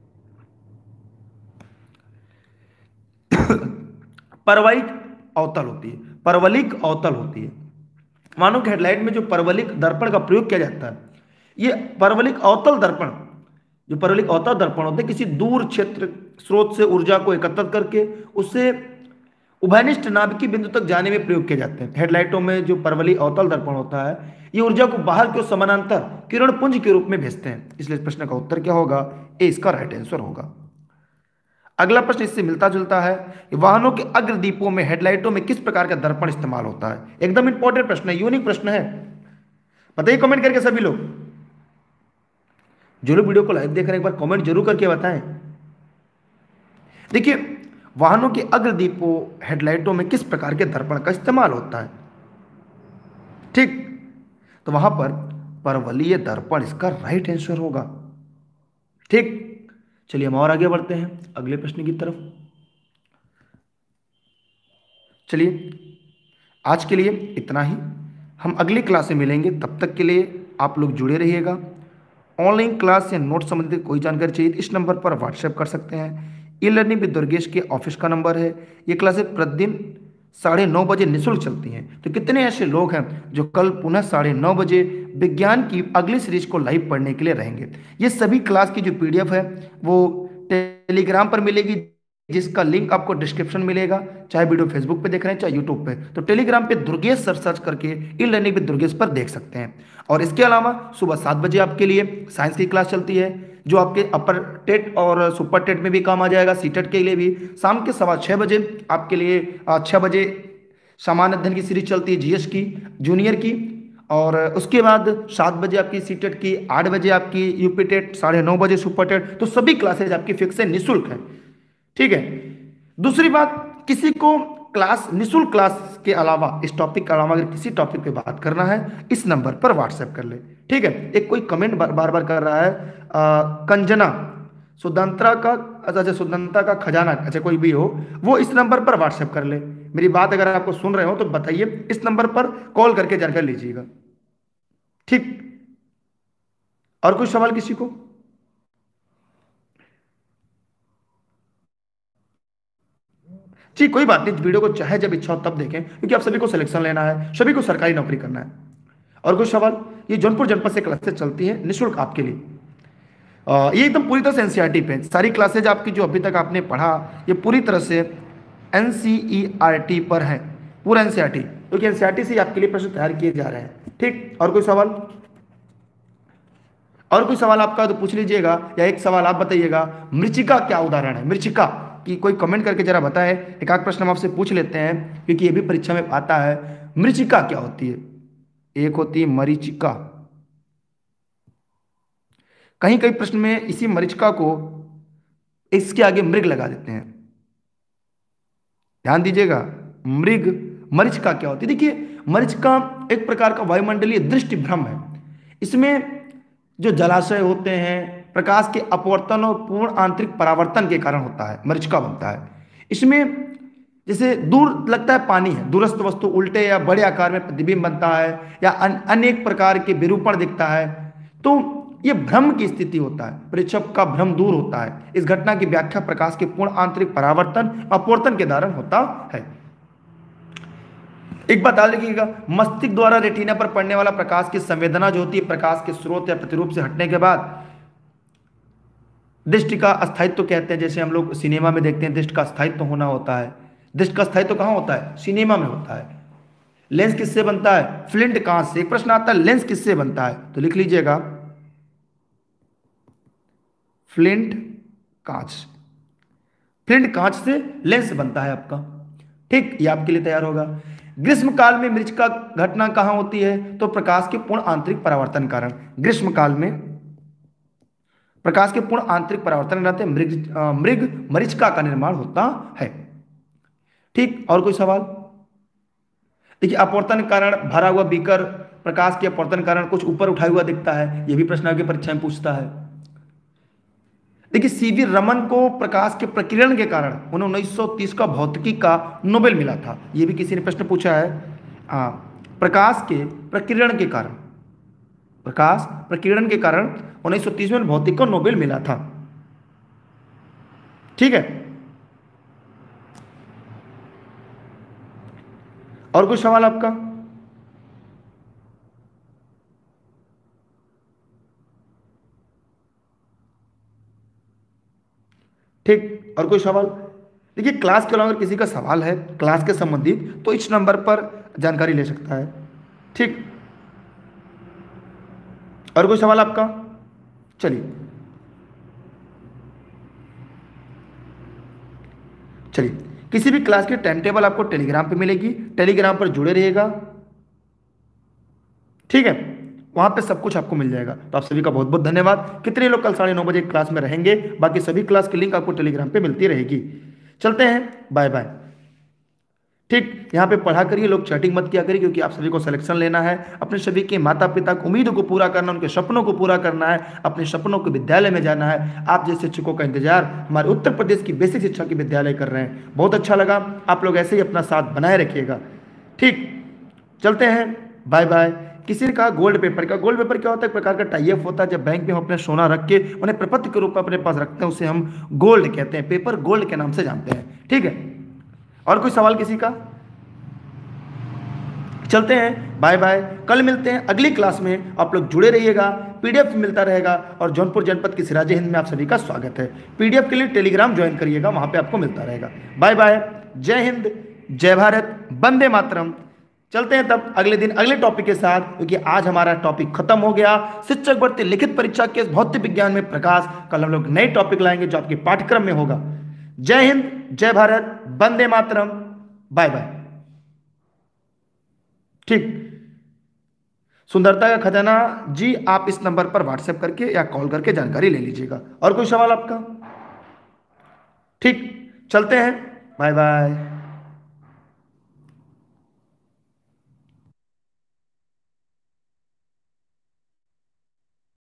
परवलिक अवतल होती है, परवलिक अवतल होती है। वाहनों के हेडलाइट में जो परवलिक दर्पण का प्रयोग किया जाता है, ये परवलिक अवतल दर्पण, जो परवलिक अवतल दर्पण होते हैं, किसी दूर क्षेत्र स्रोत से ऊर्जा को एकत्रित करके उससे उभयनिष्ठ नाभिकीय बिंदु तक जाने में प्रयोग किए जाते हैं। हेडलाइटों में जो परवलिक अवतल दर्पण होता है, ये ऊर्जा को बाहर की ओर समानांतर किरण पुंज के रूप में भेजते हैं, इसलिए प्रश्न का उत्तर क्या होगा? ए इसका राइट आंसर होगा। अगला प्रश्न इससे मिलता जुलता है कि वाहनों के अग्रदीपों में, हेडलाइटों में किस प्रकार का दर्पण इस्तेमाल होता है? एकदम इंपॉर्टेंट प्रश्न है, यूनिक प्रश्न है, बताइए कमेंट करके सभी लोग। जो लोग वीडियो को लाइव देख रहे हैं एक बार कमेंट जरूर करके बताएं। देखिए वाहनों के अग्रदीपों, हेडलाइटों में किस प्रकार के दर्पण का इस्तेमाल होता है, ठीक, तो वहां पर परवलीय दर्पण इसका राइट आंसर होगा, ठीक। चलिए हम और आगे बढ़ते हैं अगले प्रश्न की तरफ। चलिए आज के लिए इतना ही, हम अगली क्लास में मिलेंगे, तब तक के लिए आप लोग जुड़े रहिएगा। ऑनलाइन क्लास या नोट संबंधित कोई जानकारी चाहिए तो इस नंबर पर व्हाट्सएप कर सकते हैं। ई लर्निंग विद दुर्गेश के ऑफिस का नंबर है। ये क्लासें प्रतिदिन साढ़े नौ बजे निःशुल्क चलती हैं। तो कितने ऐसे लोग हैं जो कल पुनः साढ़े नौ बजे विज्ञान की अगली सीरीज को लाइव पढ़ने के लिए रहेंगे? ये सभी क्लास की जो पीडीएफ है वो टेलीग्राम पर मिलेगी। जिसका लिंक आपको डिस्क्रिप्शन मिलेगा, चाहे वीडियो फेसबुक पे देख रहे हैं चाहे यूट्यूब पे, तो टेलीग्राम पे दुर्गेश सर सर्च करके ई लर्निंग विद दुर्गेश पर देख सकते हैं। और इसके अलावा सुबह सात बजे आपके लिए साइंस की क्लास चलती है, जो आपके अपर टेट और सुपर टेट में भी काम आ जाएगा, सी टेट के लिए भी। शाम के सवा छः बजे आपके लिए छः बजे सामान्य अध्ययन की सीरीज चलती है जीएस की जूनियर की, और उसके बाद सात बजे आपकी सी टेट की, आठ बजे आपकी यूपी टेट, साढ़े नौ बजे सुपर टेट। तो सभी क्लासेज आपकी फिक्स है, निःशुल्क है, ठीक है। दूसरी बात, किसी को क्लास निःशुल्क क्लास के अलावा, इस टॉपिक के अलावा अगर किसी टॉपिक पे बात करना है, इस नंबर पर व्हाट्सएप कर ले, ठीक है। एक कोई कमेंट बार बार, बार कर रहा है, आ, कंजना सुदंतरा का, अच्छा सुदंतरा का खजाना, अच्छा कोई भी हो, वो इस नंबर पर व्हाट्सएप कर ले। मेरी बात अगर आपको सुन रहे हो तो बताइए, इस नंबर पर कॉल करके जानकारी लीजिएगा, ठीक। और कोई सवाल किसी को? जी कोई बात नहीं, वीडियो को चाहे जब इच्छा हो तब देखें, क्योंकि आप सभी को सिलेक्शन लेना है, सभी को सरकारी नौकरी करना है। और कोई सवाल? ये जौनपुर जनपद से क्लासेस चलती हैं निःशुल्क आपके लिए। आ, ये एकदम पूरी तरह से एनसीईआरटी पे सारी क्लासेज आपकी, जो अभी तक आपने पढ़ा, ये पूरी तरह से एनसीईआरटी पर है, पूरा एनसीईआरटी, क्योंकि एनसीईआरटी से आपके लिए प्रश्न तैयार किए जा रहे हैं, ठीक। और कोई सवाल? और कोई सवाल आपका तो पूछ लीजिएगा, या एक सवाल आप बताइएगा, मृचिका क्या उदाहरण है? मृचिका कि कोई कमेंट करके जरा बताए, एक आध प्रश्न हम आपसे पूछ लेते हैं, क्योंकि ये भी परीक्षा में आता है। मृचिका क्या होती है? एक होती है मरीचिका, कहीं कहीं प्रश्न में इसी मरीचिका को इसके आगे मृग लगा देते हैं, ध्यान दीजिएगा। मृग, मरीचिका क्या होती है? देखिए, मरीचिका एक प्रकार का वायुमंडलीय दृष्टि भ्रम है। इसमें जो जलाशय होते हैं, प्रकाश के अपवर्तन और पूर्ण आंतरिक परावर्तन के कारण होता है, मरीचिका बनता है। इसमें जैसे दूर लगता है पानी है, दूरस्थ वस्तु उल्टे या बड़े आकार में प्रतिबिंब बनता है, या अनेक प्रकार के विरूपण दिखता है, तो ये भ्रम की स्थिति होता है, प्रेक्षक का भ्रम दूर होता है। इस घटना की व्याख्या प्रकाश के पूर्ण आंतरिक परावर्तन अपवर्तन के दौरान होता है। एक बात याद रखिएगा, मस्तिष्क द्वारा रेटिना पर पड़ने वाला प्रकाश की संवेदना जो होती है, प्रकाश के स्रोत या प्रतिरूप से हटने के बाद दृष्टि का अस्थायित्व कहते हैं। जैसे हम लोग सिनेमा में देखते हैं, दृष्टि का अस्थायित्व होना होता है। दृष्टि का अस्थायित्व कहाँ होता है? सिनेमा में होता है। लेंस किससे बनता है? फ्लिंट कांच से। एक प्रश्न आता है, लेंस किससे बनता है? तो लिख लीजिएगा, फ्लिंट कांच। फ्लिंट कांच से लेंस बनता है आपका, ठीक। ये आपके लिए तैयार होगा। ग्रीष्म काल में मृचिका घटना कहां होती है? तो प्रकाश के पूर्ण आंतरिक परावर्तन कारण ग्रीष्म काल में प्रकाश के पूर्ण आंतरिक परावर्तन रहते मृग मृग मरीचिका का निर्माण होता है, ठीक। और कोई सवाल? देखिए, अपवर्तन कारण भरा हुआ बीकर प्रकाश के अपवर्तन कारण कुछ ऊपर उठाया हुआ दिखता है, यह भी प्रश्न आगे परीक्षा में पूछता है। देखिए, सीवी रमन को प्रकाश के प्रकीर्णन के कारण उन्हें उन्नीस सौ तीस का भौतिकी का नोबेल मिला था। यह भी किसी ने प्रश्न पूछा है। आ, प्रकाश के प्रकीर्णन के कारण प्रकाश प्रकीर्णन के कारण उन्नीस सौ तीस में भौतिक का नोबेल मिला था, ठीक है। और कोई सवाल आपका? ठीक। और कोई सवाल? देखिए, क्लास के अलावा अगर किसी का सवाल है क्लास के संबंधित, तो इस नंबर पर जानकारी ले सकता है, ठीक। और कोई सवाल आपका? चलिए चलिए किसी भी क्लास की टाइम टेबल आपको टेलीग्राम पे मिलेगी, टेलीग्राम पर जुड़े रहिएगा, ठीक है। वहां पे सब कुछ आपको मिल जाएगा। तो आप सभी का बहुत बहुत धन्यवाद। कितने लोग कल साढ़े नौ बजे क्लास में रहेंगे? बाकी सभी क्लास की लिंक आपको टेलीग्राम पे मिलती रहेगी। चलते हैं, बाय बाय, ठीक। यहाँ पे पढ़ा करिए, लोग चैटिंग मत किया करिए, क्योंकि आप सभी को सिलेक्शन लेना है। अपने सभी के माता पिता की उम्मीदों को पूरा करना, उनके सपनों को पूरा करना है, अपने सपनों के विद्यालय में जाना है। आप जैसे शिक्षकों का इंतजार हमारे उत्तर प्रदेश की बेसिक शिक्षा के विद्यालय कर रहे हैं। बहुत अच्छा लगा, आप लोग ऐसे ही अपना साथ बनाए रखिएगा, ठीक। चलते हैं, बाय बाय। किसी ने कहा गोल्ड पेपर का, गोल्ड पेपर क्या होता है? एक प्रकार का टाई अप होता है। जब बैंक में हम अपने सोना रख के उन्हें प्रपत्र के रूप में अपने पास रखते हैं, उसे हम गोल्ड कहते हैं, पेपर गोल्ड के नाम से जानते हैं, ठीक है। और कोई सवाल किसी का? चलते हैं, बाय बाय। कल मिलते हैं अगली क्लास में, आप लोग जुड़े रहिएगा, पीडीएफ मिलता रहेगा। और जौनपुर जनपद की सिराज हिंद में आप सभी का स्वागत है। पीडीएफ के लिए टेलीग्राम ज्वाइन करिएगा, वहां पे आपको मिलता रहेगा। बाय बाय, जय हिंद, जय भारत, वंदे मातरम। चलते हैं तब अगले दिन अगले टॉपिक के साथ, क्योंकि आज हमारा टॉपिक खत्म हो गया। शिक्षक भर्ती लिखित परीक्षा के भौतिक विज्ञान में प्रकाश। कल हम लोग नए टॉपिक लाएंगे जो आपके पाठ्यक्रम में होगा। जय हिंद, जय भारत, वंदे मातरम, बाय बाय। ठीक, सुंदरता का खजाना जी, आप इस नंबर पर व्हाट्सएप करके या कॉल करके जानकारी ले लीजिएगा। और कोई सवाल आपका? ठीक, चलते हैं, बाय बाय।